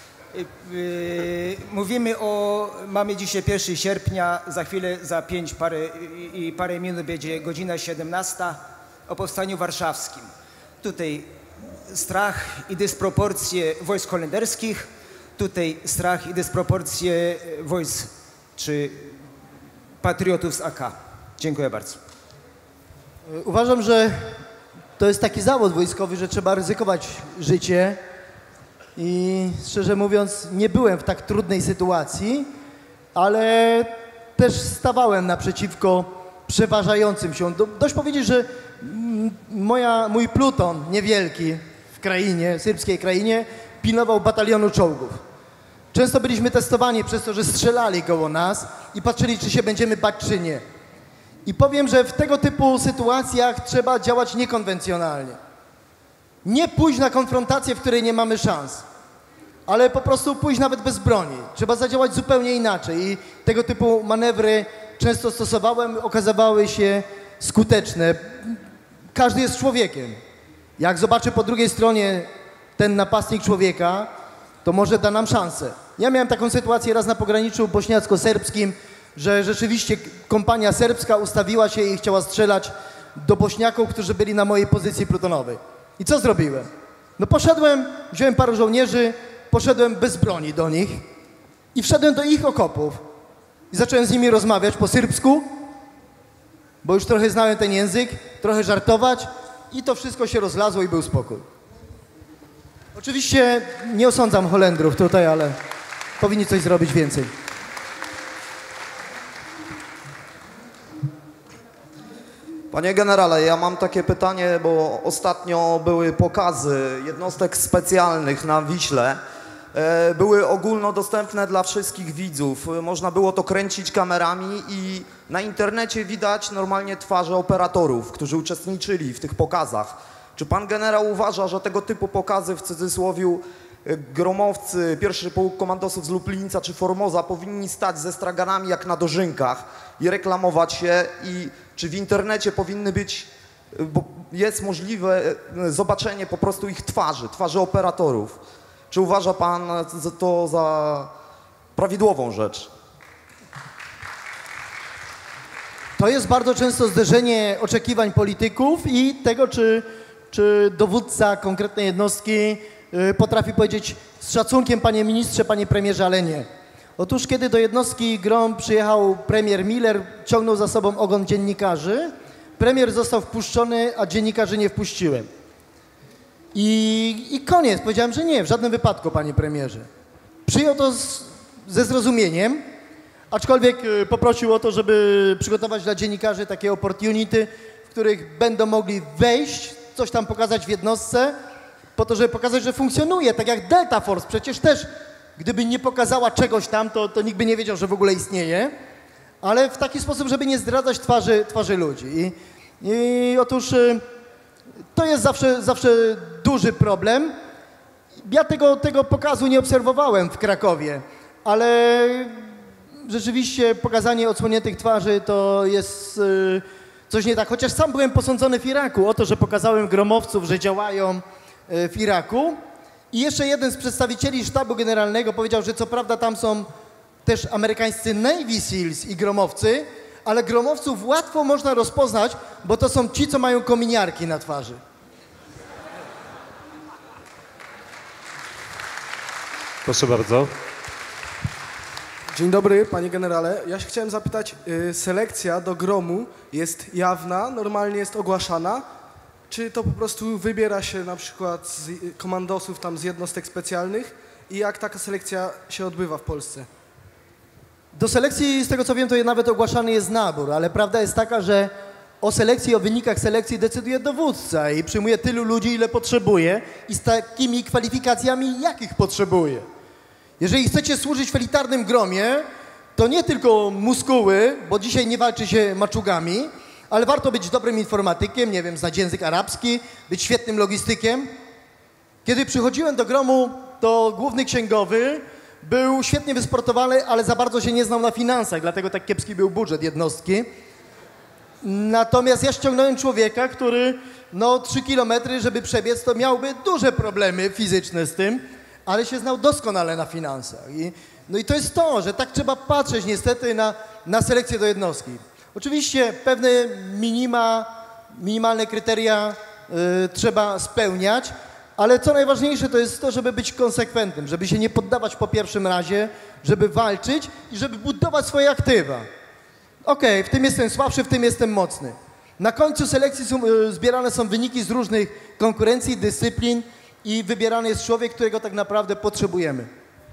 Mamy dzisiaj 1 sierpnia, za chwilę, za parę minut będzie godzina 17, o powstaniu warszawskim. Tutaj strach i dysproporcje wojsk holenderskich, tutaj strach i dysproporcje wojsk czy patriotów z AK. Dziękuję bardzo. Uważam, że to jest taki zawód wojskowy, że trzeba ryzykować życie i szczerze mówiąc nie byłem w tak trudnej sytuacji, ale też stawałem naprzeciwko przeważającym się. Dość powiedzieć, że mój pluton niewielki w krainie, serbskiej krainie, pilnował batalionu czołgów. Często byliśmy testowani przez to, że strzelali koło nas i patrzyli, czy się będziemy bać, czy nie. I powiem, że w tego typu sytuacjach trzeba działać niekonwencjonalnie. Nie pójść na konfrontację, w której nie mamy szans, ale po prostu pójść nawet bez broni. Trzeba zadziałać zupełnie inaczej i tego typu manewry często stosowałem, okazywały się skuteczne. Każdy jest człowiekiem. Jak zobaczy po drugiej stronie ten napastnik człowieka, to może da nam szansę. Ja miałem taką sytuację raz na pograniczu bośniacko-serbskim, że rzeczywiście kompania serbska ustawiła się i chciała strzelać do Bośniaków, którzy byli na mojej pozycji plutonowej. I co zrobiłem? No poszedłem, wziąłem paru żołnierzy, poszedłem bez broni do nich i wszedłem do ich okopów i zacząłem z nimi rozmawiać po serbsku, bo już trochę znałem ten język, trochę żartować i to wszystko się rozlazło i był spokój. Oczywiście nie osądzam Holendrów tutaj, ale powinni coś zrobić więcej. Panie generale, ja mam takie pytanie, bo ostatnio były pokazy jednostek specjalnych na Wiśle. Były ogólnodostępne dla wszystkich widzów. Można było to kręcić kamerami i na internecie widać normalnie twarze operatorów, którzy uczestniczyli w tych pokazach. Czy pan generał uważa, że tego typu pokazy, w cudzysłowie, gromowcy, pierwszy pułk komandosów z Lublińca czy Formosa powinni stać ze straganami jak na dożynkach i reklamować się? I czy w internecie powinny być, bo jest możliwe zobaczenie po prostu ich twarzy operatorów? Czy uważa pan to za prawidłową rzecz? To jest bardzo często zderzenie oczekiwań polityków i tego, czy dowódca konkretnej jednostki potrafi powiedzieć z szacunkiem, panie ministrze, panie premierze, ale nie. Otóż kiedy do jednostki GROM przyjechał premier Miller, ciągnął za sobą ogon dziennikarzy, premier został wpuszczony, a dziennikarzy nie wpuściłem. I koniec. Powiedziałem, że nie, w żadnym wypadku, panie premierze. Przyjął to ze zrozumieniem, aczkolwiek poprosił o to, żeby przygotować dla dziennikarzy takie opportunity, w których będą mogli wejść, coś tam pokazać w jednostce, po to, żeby pokazać, że funkcjonuje, tak jak Delta Force. Przecież też, gdyby nie pokazała czegoś tam, to nikt by nie wiedział, że w ogóle istnieje, ale w taki sposób, żeby nie zdradzać twarzy ludzi. I otóż to jest zawsze duży problem. Ja tego pokazu nie obserwowałem w Krakowie, ale rzeczywiście pokazanie odsłoniętych twarzy to jest coś nie tak. Chociaż sam byłem posądzony w Iraku o to, że pokazałem gromowców, że działają w Iraku. I jeszcze jeden z przedstawicieli sztabu generalnego powiedział, że co prawda tam są też amerykańscy Navy Seals i gromowcy, ale gromowców łatwo można rozpoznać, bo to są ci, co mają kominiarki na twarzy. Proszę bardzo. Dzień dobry, panie generale. Ja się chciałem zapytać, selekcja do gromu jest jawna, normalnie jest ogłaszana, czy to po prostu wybiera się na przykład z komandosów tam z jednostek specjalnych i jak taka selekcja się odbywa w Polsce? Do selekcji, z tego co wiem, to nawet ogłaszany jest nabór, ale prawda jest taka, że o selekcji, o wynikach selekcji decyduje dowódca i przyjmuje tylu ludzi, ile potrzebuje i z takimi kwalifikacjami, jakich potrzebuje. Jeżeli chcecie służyć w elitarnym gromie, to nie tylko muskuły, bo dzisiaj nie walczy się maczugami, ale warto być dobrym informatykiem, nie wiem, znać język arabski, być świetnym logistykiem. Kiedy przychodziłem do gromu, to główny księgowy był świetnie wysportowany, ale za bardzo się nie znał na finansach, dlatego tak kiepski był budżet jednostki. Natomiast ja ściągnąłem człowieka, który 3 kilometry, żeby przebiec, to miałby duże problemy fizyczne z tym, ale się znał doskonale na finansach. I to jest to, że tak trzeba patrzeć niestety na selekcję do jednostki. Oczywiście pewne minimalne kryteria trzeba spełniać, ale co najważniejsze to jest to, żeby być konsekwentnym, żeby się nie poddawać po pierwszym razie, żeby walczyć i żeby budować swoje aktywa. Okej, w tym jestem słabszy, w tym jestem mocny. Na końcu selekcji zbierane są wyniki z różnych konkurencji, dyscyplin i wybierany jest człowiek, którego tak naprawdę potrzebujemy.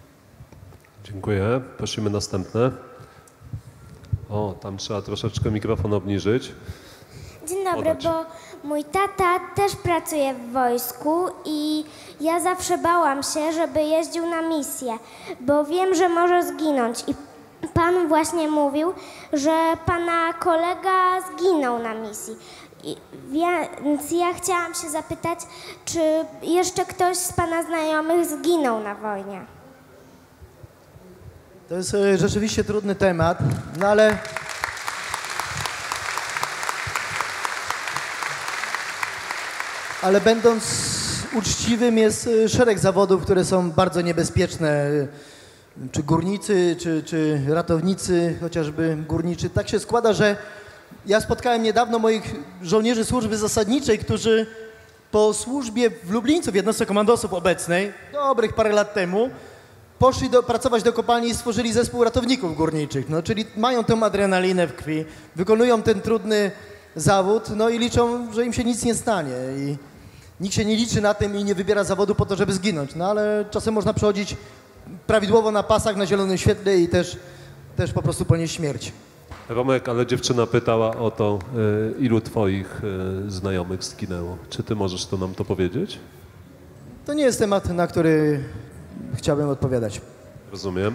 Dziękuję. Prosimy następne. O, tam trzeba troszeczkę mikrofon obniżyć. Dzień dobry, bo mój tata też pracuje w wojsku i ja zawsze bałam się, żeby jeździł na misję, bo wiem, że może zginąć. I pan właśnie mówił, że pana kolega zginął na misji. Więc ja chciałam się zapytać, czy jeszcze ktoś z pana znajomych zginął na wojnie? To jest rzeczywiście trudny temat, ale będąc uczciwym, jest szereg zawodów, które są bardzo niebezpieczne. Czy górnicy, czy ratownicy, chociażby górniczy. Tak się składa, że ja spotkałem niedawno moich żołnierzy służby zasadniczej, którzy po służbie w Lublińcu, w jednostce komandosów obecnej, dobrych parę lat temu, poszli pracować do kopalni i stworzyli zespół ratowników górniczych. Czyli mają tę adrenalinę w krwi, wykonują ten trudny zawód, i liczą, że im się nic nie stanie. I nikt się nie liczy na tym i nie wybiera zawodu po to, żeby zginąć. Ale czasem można przechodzić prawidłowo na pasach, na zielonym świetle i też po prostu ponieść śmierć. Romek, ale dziewczyna pytała o to, ilu twoich znajomych zginęło. Czy ty możesz nam to powiedzieć? To nie jest temat, na który chciałbym odpowiadać. Rozumiem.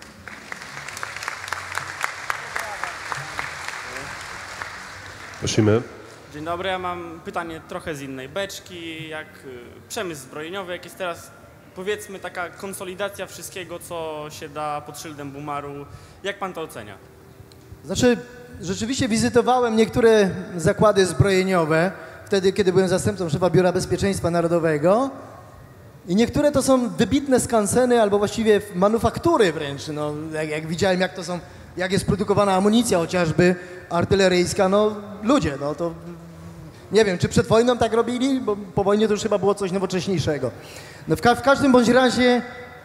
Prosimy. Dzień dobry, ja mam pytanie trochę z innej beczki, jak przemysł zbrojeniowy, jak jest teraz, powiedzmy, taka konsolidacja wszystkiego, co się da pod szyldem Bumaru, jak pan to ocenia? Znaczy, rzeczywiście wizytowałem niektóre zakłady zbrojeniowe, wtedy, kiedy byłem zastępcą szefa Biura Bezpieczeństwa Narodowego i niektóre to są wybitne skanseny albo właściwie manufaktury wręcz, no, jak widziałem, jak jest produkowana amunicja chociażby artyleryjska, no ludzie, no to nie wiem, czy przed wojną tak robili, bo po wojnie to już chyba było coś nowocześniejszego. No w każdym bądź razie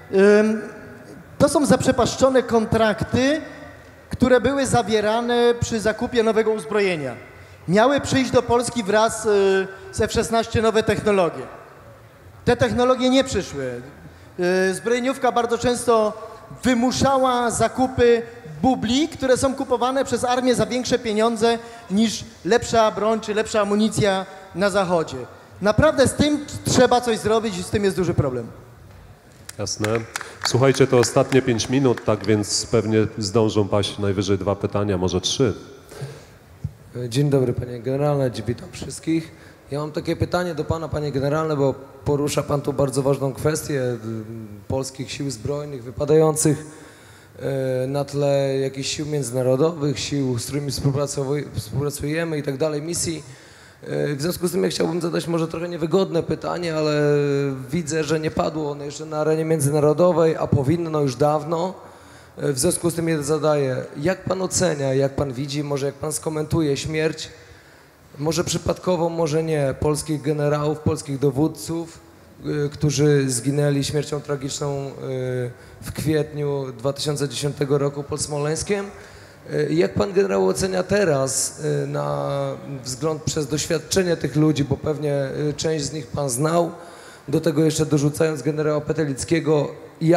to są zaprzepaszczone kontrakty, które były zawierane przy zakupie nowego uzbrojenia. Miały przyjść do Polski wraz z F-16 nowe technologie. Te technologie nie przyszły. Zbrojeniówka bardzo często wymuszała zakupy bubli, które są kupowane przez armię za większe pieniądze niż lepsza broń czy lepsza amunicja na zachodzie. Naprawdę z tym trzeba coś zrobić i z tym jest duży problem. Jasne. Słuchajcie, to ostatnie 5 minut, tak więc pewnie zdążą paść najwyżej 2 pytania, może 3. Dzień dobry, panie generale, witam wszystkich. Ja mam takie pytanie do pana, panie generale, bo porusza pan tu bardzo ważną kwestię polskich sił zbrojnych wypadających na tle jakichś sił międzynarodowych, sił, z którymi współpracujemy i tak dalej, misji. W związku z tym ja chciałbym zadać może trochę niewygodne pytanie, ale widzę, że nie padło ono jeszcze na arenie międzynarodowej, a powinno już dawno. W związku z tym je zadaję. Jak pan ocenia, jak pan widzi, może jak pan skomentuje śmierć, może przypadkową, może nie, polskich generałów, polskich dowódców, którzy zginęli śmiercią tragiczną w kwietniu 2010 roku pod Smoleńskiem. Jak pan generał ocenia teraz na wzgląd przez doświadczenie tych ludzi, bo pewnie część z nich pan znał, do tego jeszcze dorzucając generała Petelickiego,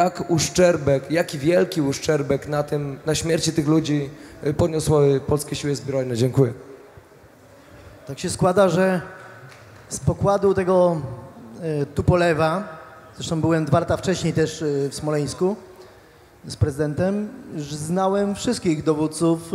jaki wielki uszczerbek na śmierci tych ludzi poniosły polskie siły zbrojne? Dziękuję. Tak się składa, że z pokładu tego Tupolewa, zresztą byłem 2 lata wcześniej też w Smoleńsku z prezydentem, znałem wszystkich dowódców,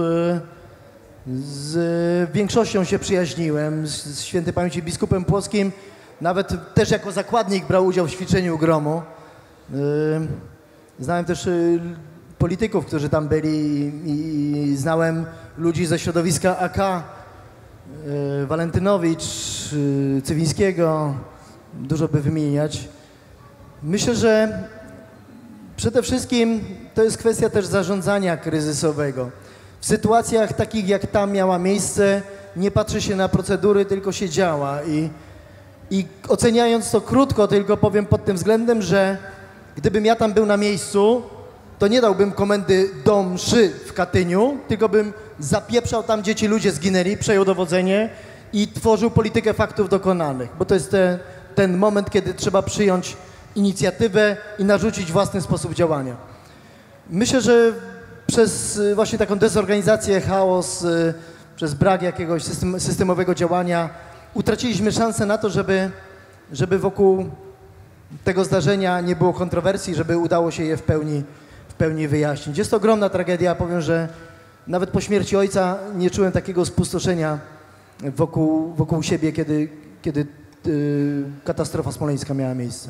z większością się przyjaźniłem, z świętej pamięci biskupem Płockim, nawet też jako zakładnik brał udział w ćwiczeniu Gromu. Znałem też polityków, którzy tam byli i znałem ludzi ze środowiska AK, Walentynowicz, Cywińskiego, dużo by wymieniać. Myślę, że przede wszystkim to jest kwestia też zarządzania kryzysowego. W sytuacjach takich, jak tam miała miejsce, nie patrzy się na procedury, tylko się działa. I oceniając to krótko, tylko powiem pod tym względem, że gdybym ja tam był na miejscu, to nie dałbym komendy do mszy w Katyniu, tylko bym zapieprzał tam, gdzie ci ludzie zginęli, przejął dowodzenie i tworzył politykę faktów dokonanych. Bo to jest ten moment, kiedy trzeba przyjąć inicjatywę i narzucić własny sposób działania. Myślę, że przez właśnie taką dezorganizację, chaos, przez brak jakiegoś systemowego działania utraciliśmy szansę na to, żeby wokół tego zdarzenia nie było kontrowersji, żeby udało się je w pełni wyjaśnić. Jest to ogromna tragedia. Powiem, że nawet po śmierci ojca nie czułem takiego spustoszenia wokół siebie, kiedy katastrofa smoleńska miała miejsce.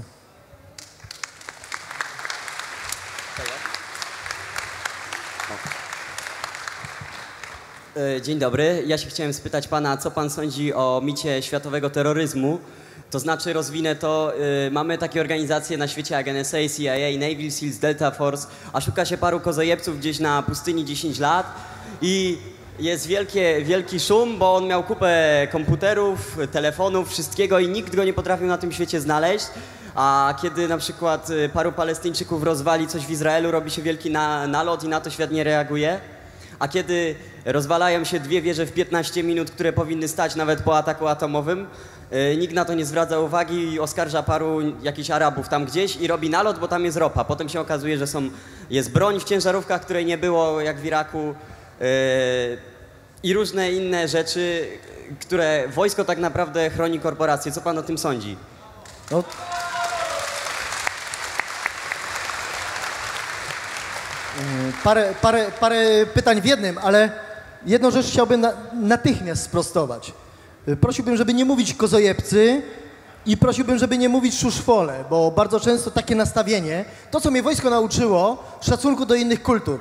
Dzień dobry. Ja się chciałem spytać pana, co pan sądzi o micie światowego terroryzmu? To znaczy, rozwinę to, mamy takie organizacje na świecie jak NSA, CIA, Navy Seals, Delta Force, a szuka się paru kozojebców gdzieś na pustyni 10 lat i jest wielki szum, bo on miał kupę komputerów, telefonów, wszystkiego i nikt go nie potrafił na tym świecie znaleźć. A kiedy na przykład paru Palestyńczyków rozwali coś w Izraelu, robi się wielki nalot i na to świat nie reaguje. A kiedy rozwalają się 2 wieże w 15 minut, które powinny stać nawet po ataku atomowym, nikt na to nie zwraca uwagi i oskarża paru jakichś Arabów tam gdzieś i robi nalot, bo tam jest ropa. Potem się okazuje, że jest broń w ciężarówkach, której nie było, jak w Iraku. i różne inne rzeczy, które wojsko tak naprawdę chroni korporacje. Co pan o tym sądzi? No. Parę pytań w jednym, ale jedną rzecz chciałbym natychmiast sprostować. Prosiłbym, żeby nie mówić kozojebcy i prosiłbym, żeby nie mówić szuszwole, bo bardzo często takie nastawienie, to co mnie wojsko nauczyło, szacunku do innych kultur.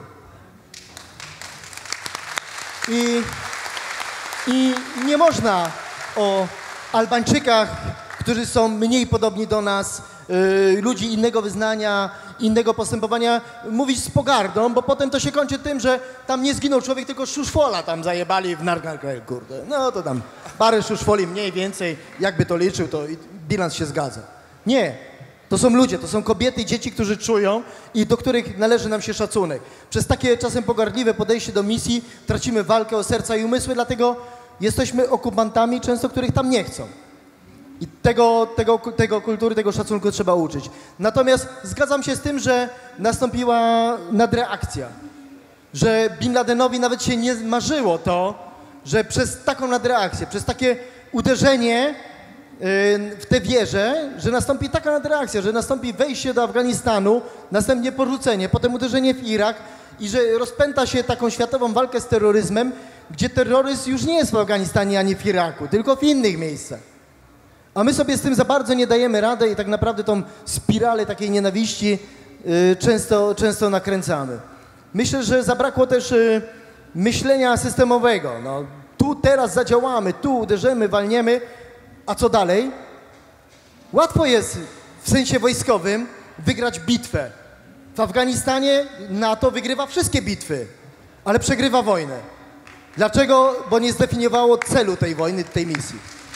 I nie można o Albańczykach, którzy są mniej podobni do nas, ludzi innego wyznania, innego postępowania, mówić z pogardą, bo potem to się kończy tym, że tam nie zginął człowiek, tylko szuszwola tam zajebali w Nargarkel, kurde. No to tam parę szuszwoli mniej, więcej, jakby to liczył, to bilans się zgadza. Nie, to są ludzie, to są kobiety i dzieci, którzy czują i do których należy nam się szacunek. Przez takie czasem pogardliwe podejście do misji tracimy walkę o serca i umysły, dlatego jesteśmy okupantami często, których tam nie chcą. I tego kultury, tego szacunku trzeba uczyć. Natomiast zgadzam się z tym, że nastąpiła nadreakcja. Że Bin Ladenowi nawet się nie marzyło to, że przez taką nadreakcję, przez takie uderzenie w tę wieżę, że nastąpi taka nadreakcja, że nastąpi wejście do Afganistanu, następnie porzucenie, potem uderzenie w Irak i że rozpęta się taką światową walkę z terroryzmem, gdzie terroryzm już nie jest w Afganistanie ani w Iraku, tylko w innych miejscach. A my sobie z tym za bardzo nie dajemy rady i tak naprawdę tą spiralę takiej nienawiści często nakręcamy. Myślę, że zabrakło też myślenia systemowego. No, tu teraz zadziałamy, tu uderzymy, walniemy, a co dalej? Łatwo jest w sensie wojskowym wygrać bitwę. W Afganistanie NATO wygrywa wszystkie bitwy, ale przegrywa wojnę. Dlaczego? Bo nie zdefiniowało celu tej wojny, tej misji.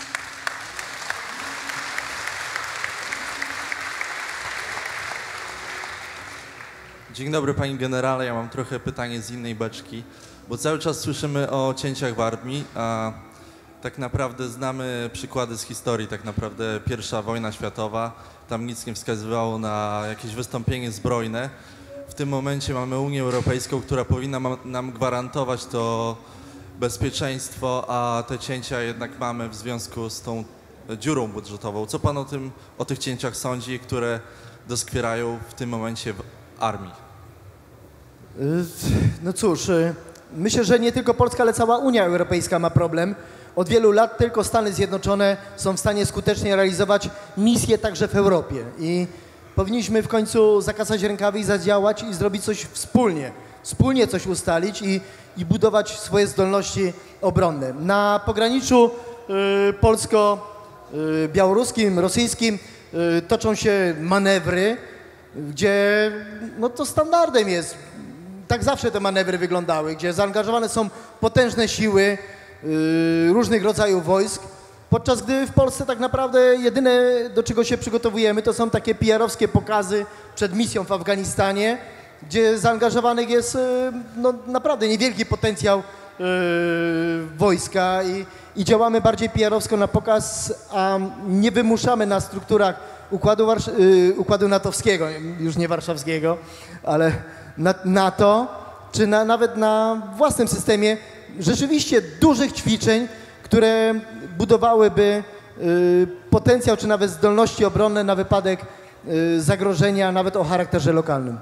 Dzień dobry panie generale, ja mam trochę pytanie z innej beczki, bo cały czas słyszymy o cięciach w armii, a tak naprawdę znamy przykłady z historii, tak naprawdę I wojna światowa, tam nic nie wskazywało na jakieś wystąpienie zbrojne. W tym momencie mamy Unię Europejską, która powinna nam gwarantować to bezpieczeństwo, a te cięcia jednak mamy w związku z tą dziurą budżetową. Co pan o tych cięciach sądzi, które doskwierają w tym momencie w armii? No cóż, myślę, że nie tylko Polska, ale cała Unia Europejska ma problem. Od wielu lat tylko Stany Zjednoczone są w stanie skutecznie realizować misje także w Europie. I powinniśmy w końcu zakasać rękawy i zadziałać i zrobić coś wspólnie. Wspólnie coś ustalić i budować swoje zdolności obronne. Na pograniczu polsko-białoruskim, rosyjskim toczą się manewry, gdzie no to standardem jest. Tak zawsze te manewry wyglądały, gdzie zaangażowane są potężne siły różnych rodzajów wojsk, podczas gdy w Polsce tak naprawdę jedyne, do czego się przygotowujemy, to są takie PR-owskie pokazy przed misją w Afganistanie, gdzie zaangażowanych jest no, naprawdę niewielki potencjał wojska i działamy bardziej PR-owsko na pokaz, a nie wymuszamy na strukturach układu natowskiego, już nie warszawskiego, ale NATO, czy nawet na własnym systemie rzeczywiście dużych ćwiczeń, które budowałyby potencjał, czy nawet zdolności obronne na wypadek zagrożenia, nawet o charakterze lokalnym.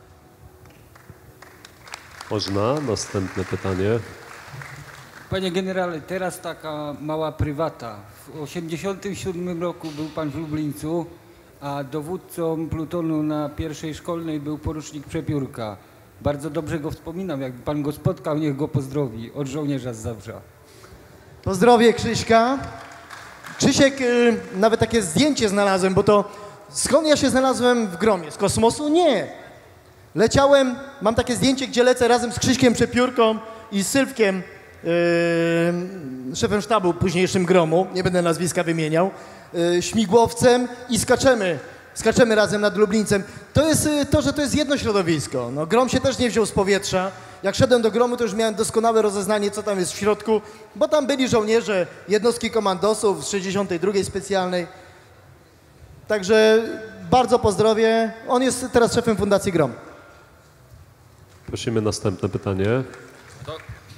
Można. Następne pytanie. Panie generale, teraz taka mała prywata. W 1987 roku był pan w Lublińcu, a dowódcą plutonu na pierwszej szkolnej był porucznik Przepiórka. Bardzo dobrze go wspominam. Jakby pan go spotkał, niech go pozdrowi. Od żołnierza z Zabrza. Pozdrowię Krzyśka. Krzysiek, nawet takie zdjęcie znalazłem, bo to skąd ja się znalazłem w gromie? Z kosmosu? Nie. Leciałem, mam takie zdjęcie, gdzie lecę razem z Krzyśkiem Przepiórką i z Sylwkiem, szefem sztabu późniejszym gromu, nie będę nazwiska wymieniał, śmigłowcem i skaczemy razem nad Lublińcem. To jest to, że to jest jedno środowisko. No, grom się też nie wziął z powietrza. Jak szedłem do gromu, to już miałem doskonałe rozeznanie, co tam jest w środku, bo tam byli żołnierze jednostki komandosów z 62. specjalnej. Także bardzo pozdrowię. On jest teraz szefem Fundacji Grom. Prosimy następne pytanie. To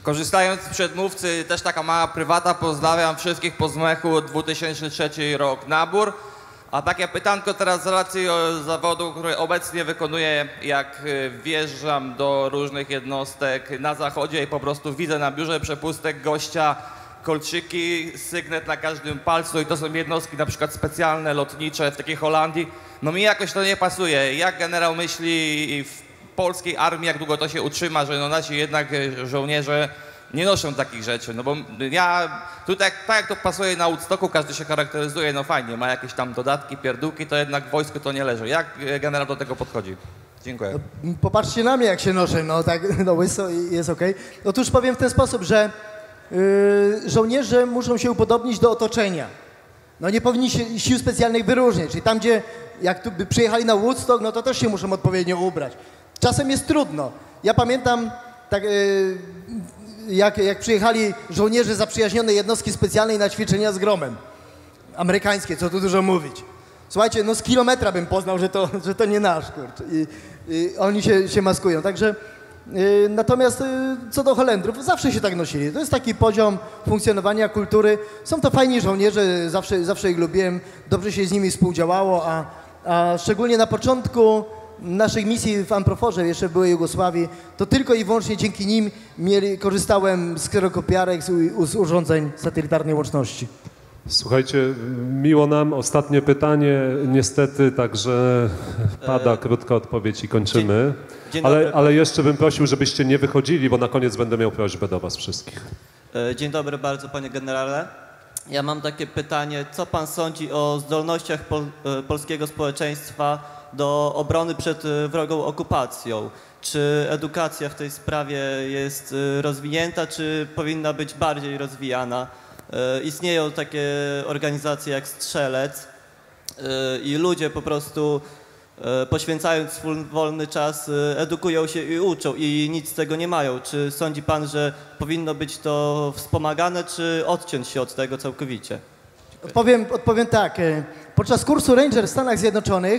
Korzystając z przedmówcy, też taka mała prywata, pozdrawiam wszystkich po zmechu 2003 rok nabór. A takie pytanko teraz z racji zawodu, który obecnie wykonuję, jak wjeżdżam do różnych jednostek na zachodzie i po prostu widzę na biurze przepustek gościa kolczyki, sygnet na każdym palcu i to są jednostki na przykład specjalne, lotnicze w takiej Holandii. No mi jakoś to nie pasuje. Jak generał myśli w polskiej armii, jak długo to się utrzyma, że no nasi jednak żołnierze nie noszą takich rzeczy, no bo ja tutaj tak jak to pasuje na Woodstocku, każdy się charakteryzuje, no fajnie, ma jakieś tam dodatki, pierdółki, to jednak w wojsku to nie leży. Jak generał do tego podchodzi? Dziękuję. No, popatrzcie na mnie, jak się noszę, no tak, no łyso i jest okej. Otóż powiem w ten sposób, że żołnierze muszą się upodobnić do otoczenia. No nie powinni się sił specjalnych wyróżniać, czyli tam, gdzie jak tu by przyjechali na Woodstock, no to też się muszą odpowiednio ubrać. Czasem jest trudno. Ja pamiętam, tak, jak przyjechali żołnierze zaprzyjaźnionej jednostki specjalnej na ćwiczenia z gromem. Amerykańskie, co tu dużo mówić. Słuchajcie, no z kilometra bym poznał, że to nie nasz, kurczę. I oni się maskują. Także natomiast co do Holendrów, zawsze się tak nosili. To jest taki poziom funkcjonowania kultury. Są to fajni żołnierze, zawsze ich lubiłem, dobrze się z nimi współdziałało, a szczególnie na początku naszych misji w Amproforze, jeszcze w byłej Jugosławii, to tylko i wyłącznie dzięki nim korzystałem z kserokopiarek, z urządzeń satelitarnej łączności. Słuchajcie, miło nam. Ostatnie pytanie, niestety, także pada krótka odpowiedź i kończymy. Ale jeszcze bym prosił, żebyście nie wychodzili, bo na koniec będę miał prośbę do was wszystkich. Dzień dobry bardzo, panie generale. Ja mam takie pytanie, co pan sądzi o zdolnościach polskiego społeczeństwa do obrony przed wrogą okupacją? Czy edukacja w tej sprawie jest rozwinięta, czy powinna być bardziej rozwijana? Istnieją takie organizacje jak Strzelec i ludzie po prostu poświęcając swój wolny czas edukują się i uczą i nic z tego nie mają. Czy sądzi pan, że powinno być to wspomagane, czy odciąć się od tego całkowicie? Odpowiem tak. Podczas kursu Ranger w Stanach Zjednoczonych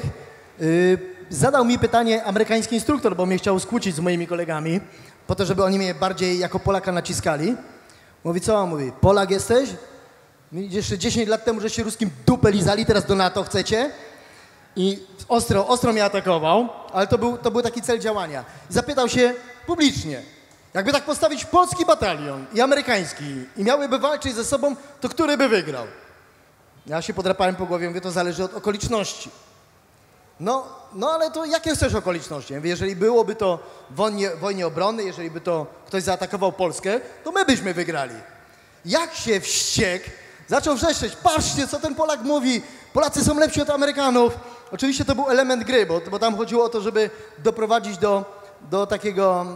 zadał mi pytanie amerykański instruktor, bo mnie chciał skłócić z moimi kolegami, po to, żeby oni mnie bardziej jako Polaka naciskali. Mówi, co on mówi? Polak jesteś? Jeszcze 10 lat temu, żeście ruskim dupę lizali, teraz do NATO chcecie? I ostro mnie atakował, ale to był taki cel działania. Zapytał się publicznie, jakby tak postawić polski batalion i amerykański i miałyby walczyć ze sobą, to który by wygrał? Ja się podrapałem po głowie, mówię, to zależy od okoliczności. No ale to jakie chcesz okoliczności? Ja mówię, jeżeli byłoby to w wojnie obronnej, jeżeli by to ktoś zaatakował Polskę, to my byśmy wygrali. Jak się wściekł, zaczął wrzeszczeć, patrzcie, co ten Polak mówi, Polacy są lepsi od Amerykanów. Oczywiście to był element gry, bo tam chodziło o to, żeby doprowadzić do takiego,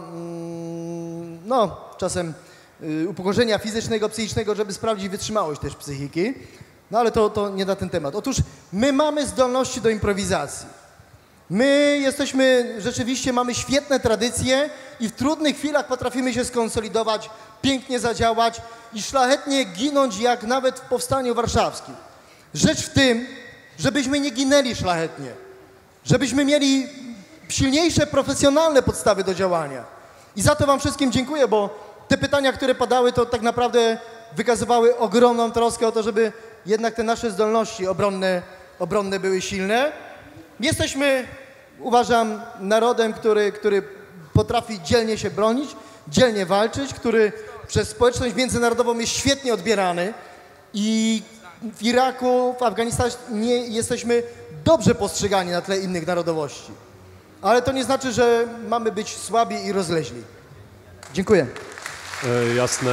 no czasem upokorzenia fizycznego, psychicznego, żeby sprawdzić wytrzymałość też psychiki. No ale to nie na ten temat. Otóż my mamy zdolności do improwizacji. My rzeczywiście mamy świetne tradycje i w trudnych chwilach potrafimy się skonsolidować, pięknie zadziałać i szlachetnie ginąć jak nawet w Powstaniu Warszawskim. Rzecz w tym, żebyśmy nie ginęli szlachetnie, żebyśmy mieli silniejsze, profesjonalne podstawy do działania. I za to wam wszystkim dziękuję, bo te pytania, które padały, to tak naprawdę wykazywały ogromną troskę o to, żeby jednak te nasze zdolności obronne były silne. Jesteśmy, uważam, narodem, który potrafi dzielnie się bronić, dzielnie walczyć, który przez społeczność międzynarodową jest świetnie odbierany i w Iraku, w Afganistanie jesteśmy dobrze postrzegani na tle innych narodowości. Ale to nie znaczy, że mamy być słabi i rozleźli. Dziękuję. Jasne.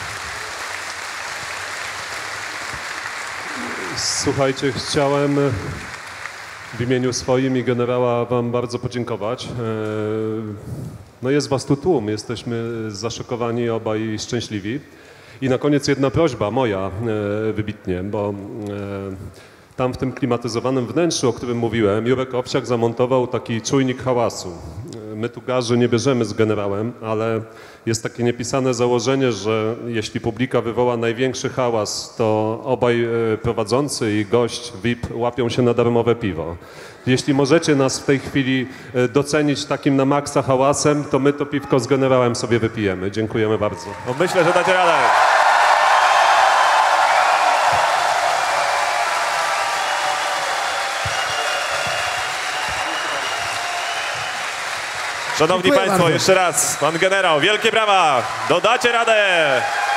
Słuchajcie, chciałem w imieniu swoim i generała wam bardzo podziękować. No jest was tu tłum, jesteśmy zaszokowani obaj i szczęśliwi. I na koniec jedna prośba moja wybitnie, bo tam w tym klimatyzowanym wnętrzu, o którym mówiłem, Jurek Owsiak zamontował taki czujnik hałasu. My tu garzy nie bierzemy z generałem, ale jest takie niepisane założenie, że jeśli publika wywoła największy hałas, to obaj prowadzący i gość VIP łapią się na darmowe piwo. Jeśli możecie nas w tej chwili docenić takim na maksa hałasem, to my to piwko z generałem sobie wypijemy. Dziękujemy bardzo. No myślę, że dacie radę. Szanowni Dziękuję Państwo, bardzo. jeszcze raz, pan generał, wielkie brawa, dodacie radę!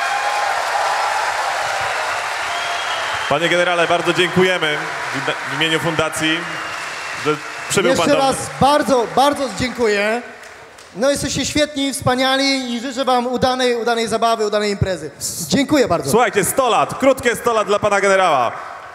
Panie generale, bardzo dziękujemy w imieniu fundacji, że przybył pan Jeszcze do raz bardzo, bardzo dziękuję. No jesteście świetni, wspaniali i życzę wam udanej zabawy, udanej imprezy. Dziękuję bardzo. Słuchajcie, 100 lat, krótkie 100 lat dla pana generała.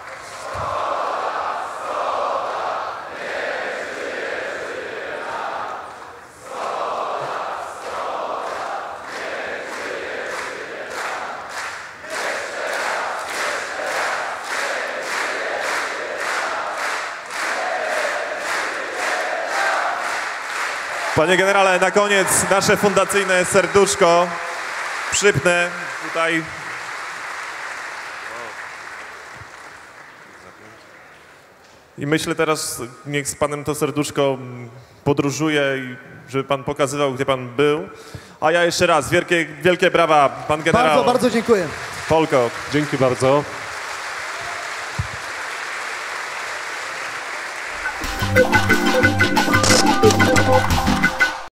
Panie generale, na koniec nasze fundacyjne serduszko przypnę tutaj. I myślę teraz, niech z panem to serduszko podróżuje i żeby pan pokazywał, gdzie pan był. A ja jeszcze raz, wielkie brawa, pan generał. Bardzo, bardzo dziękuję. Polko. Dzięki bardzo.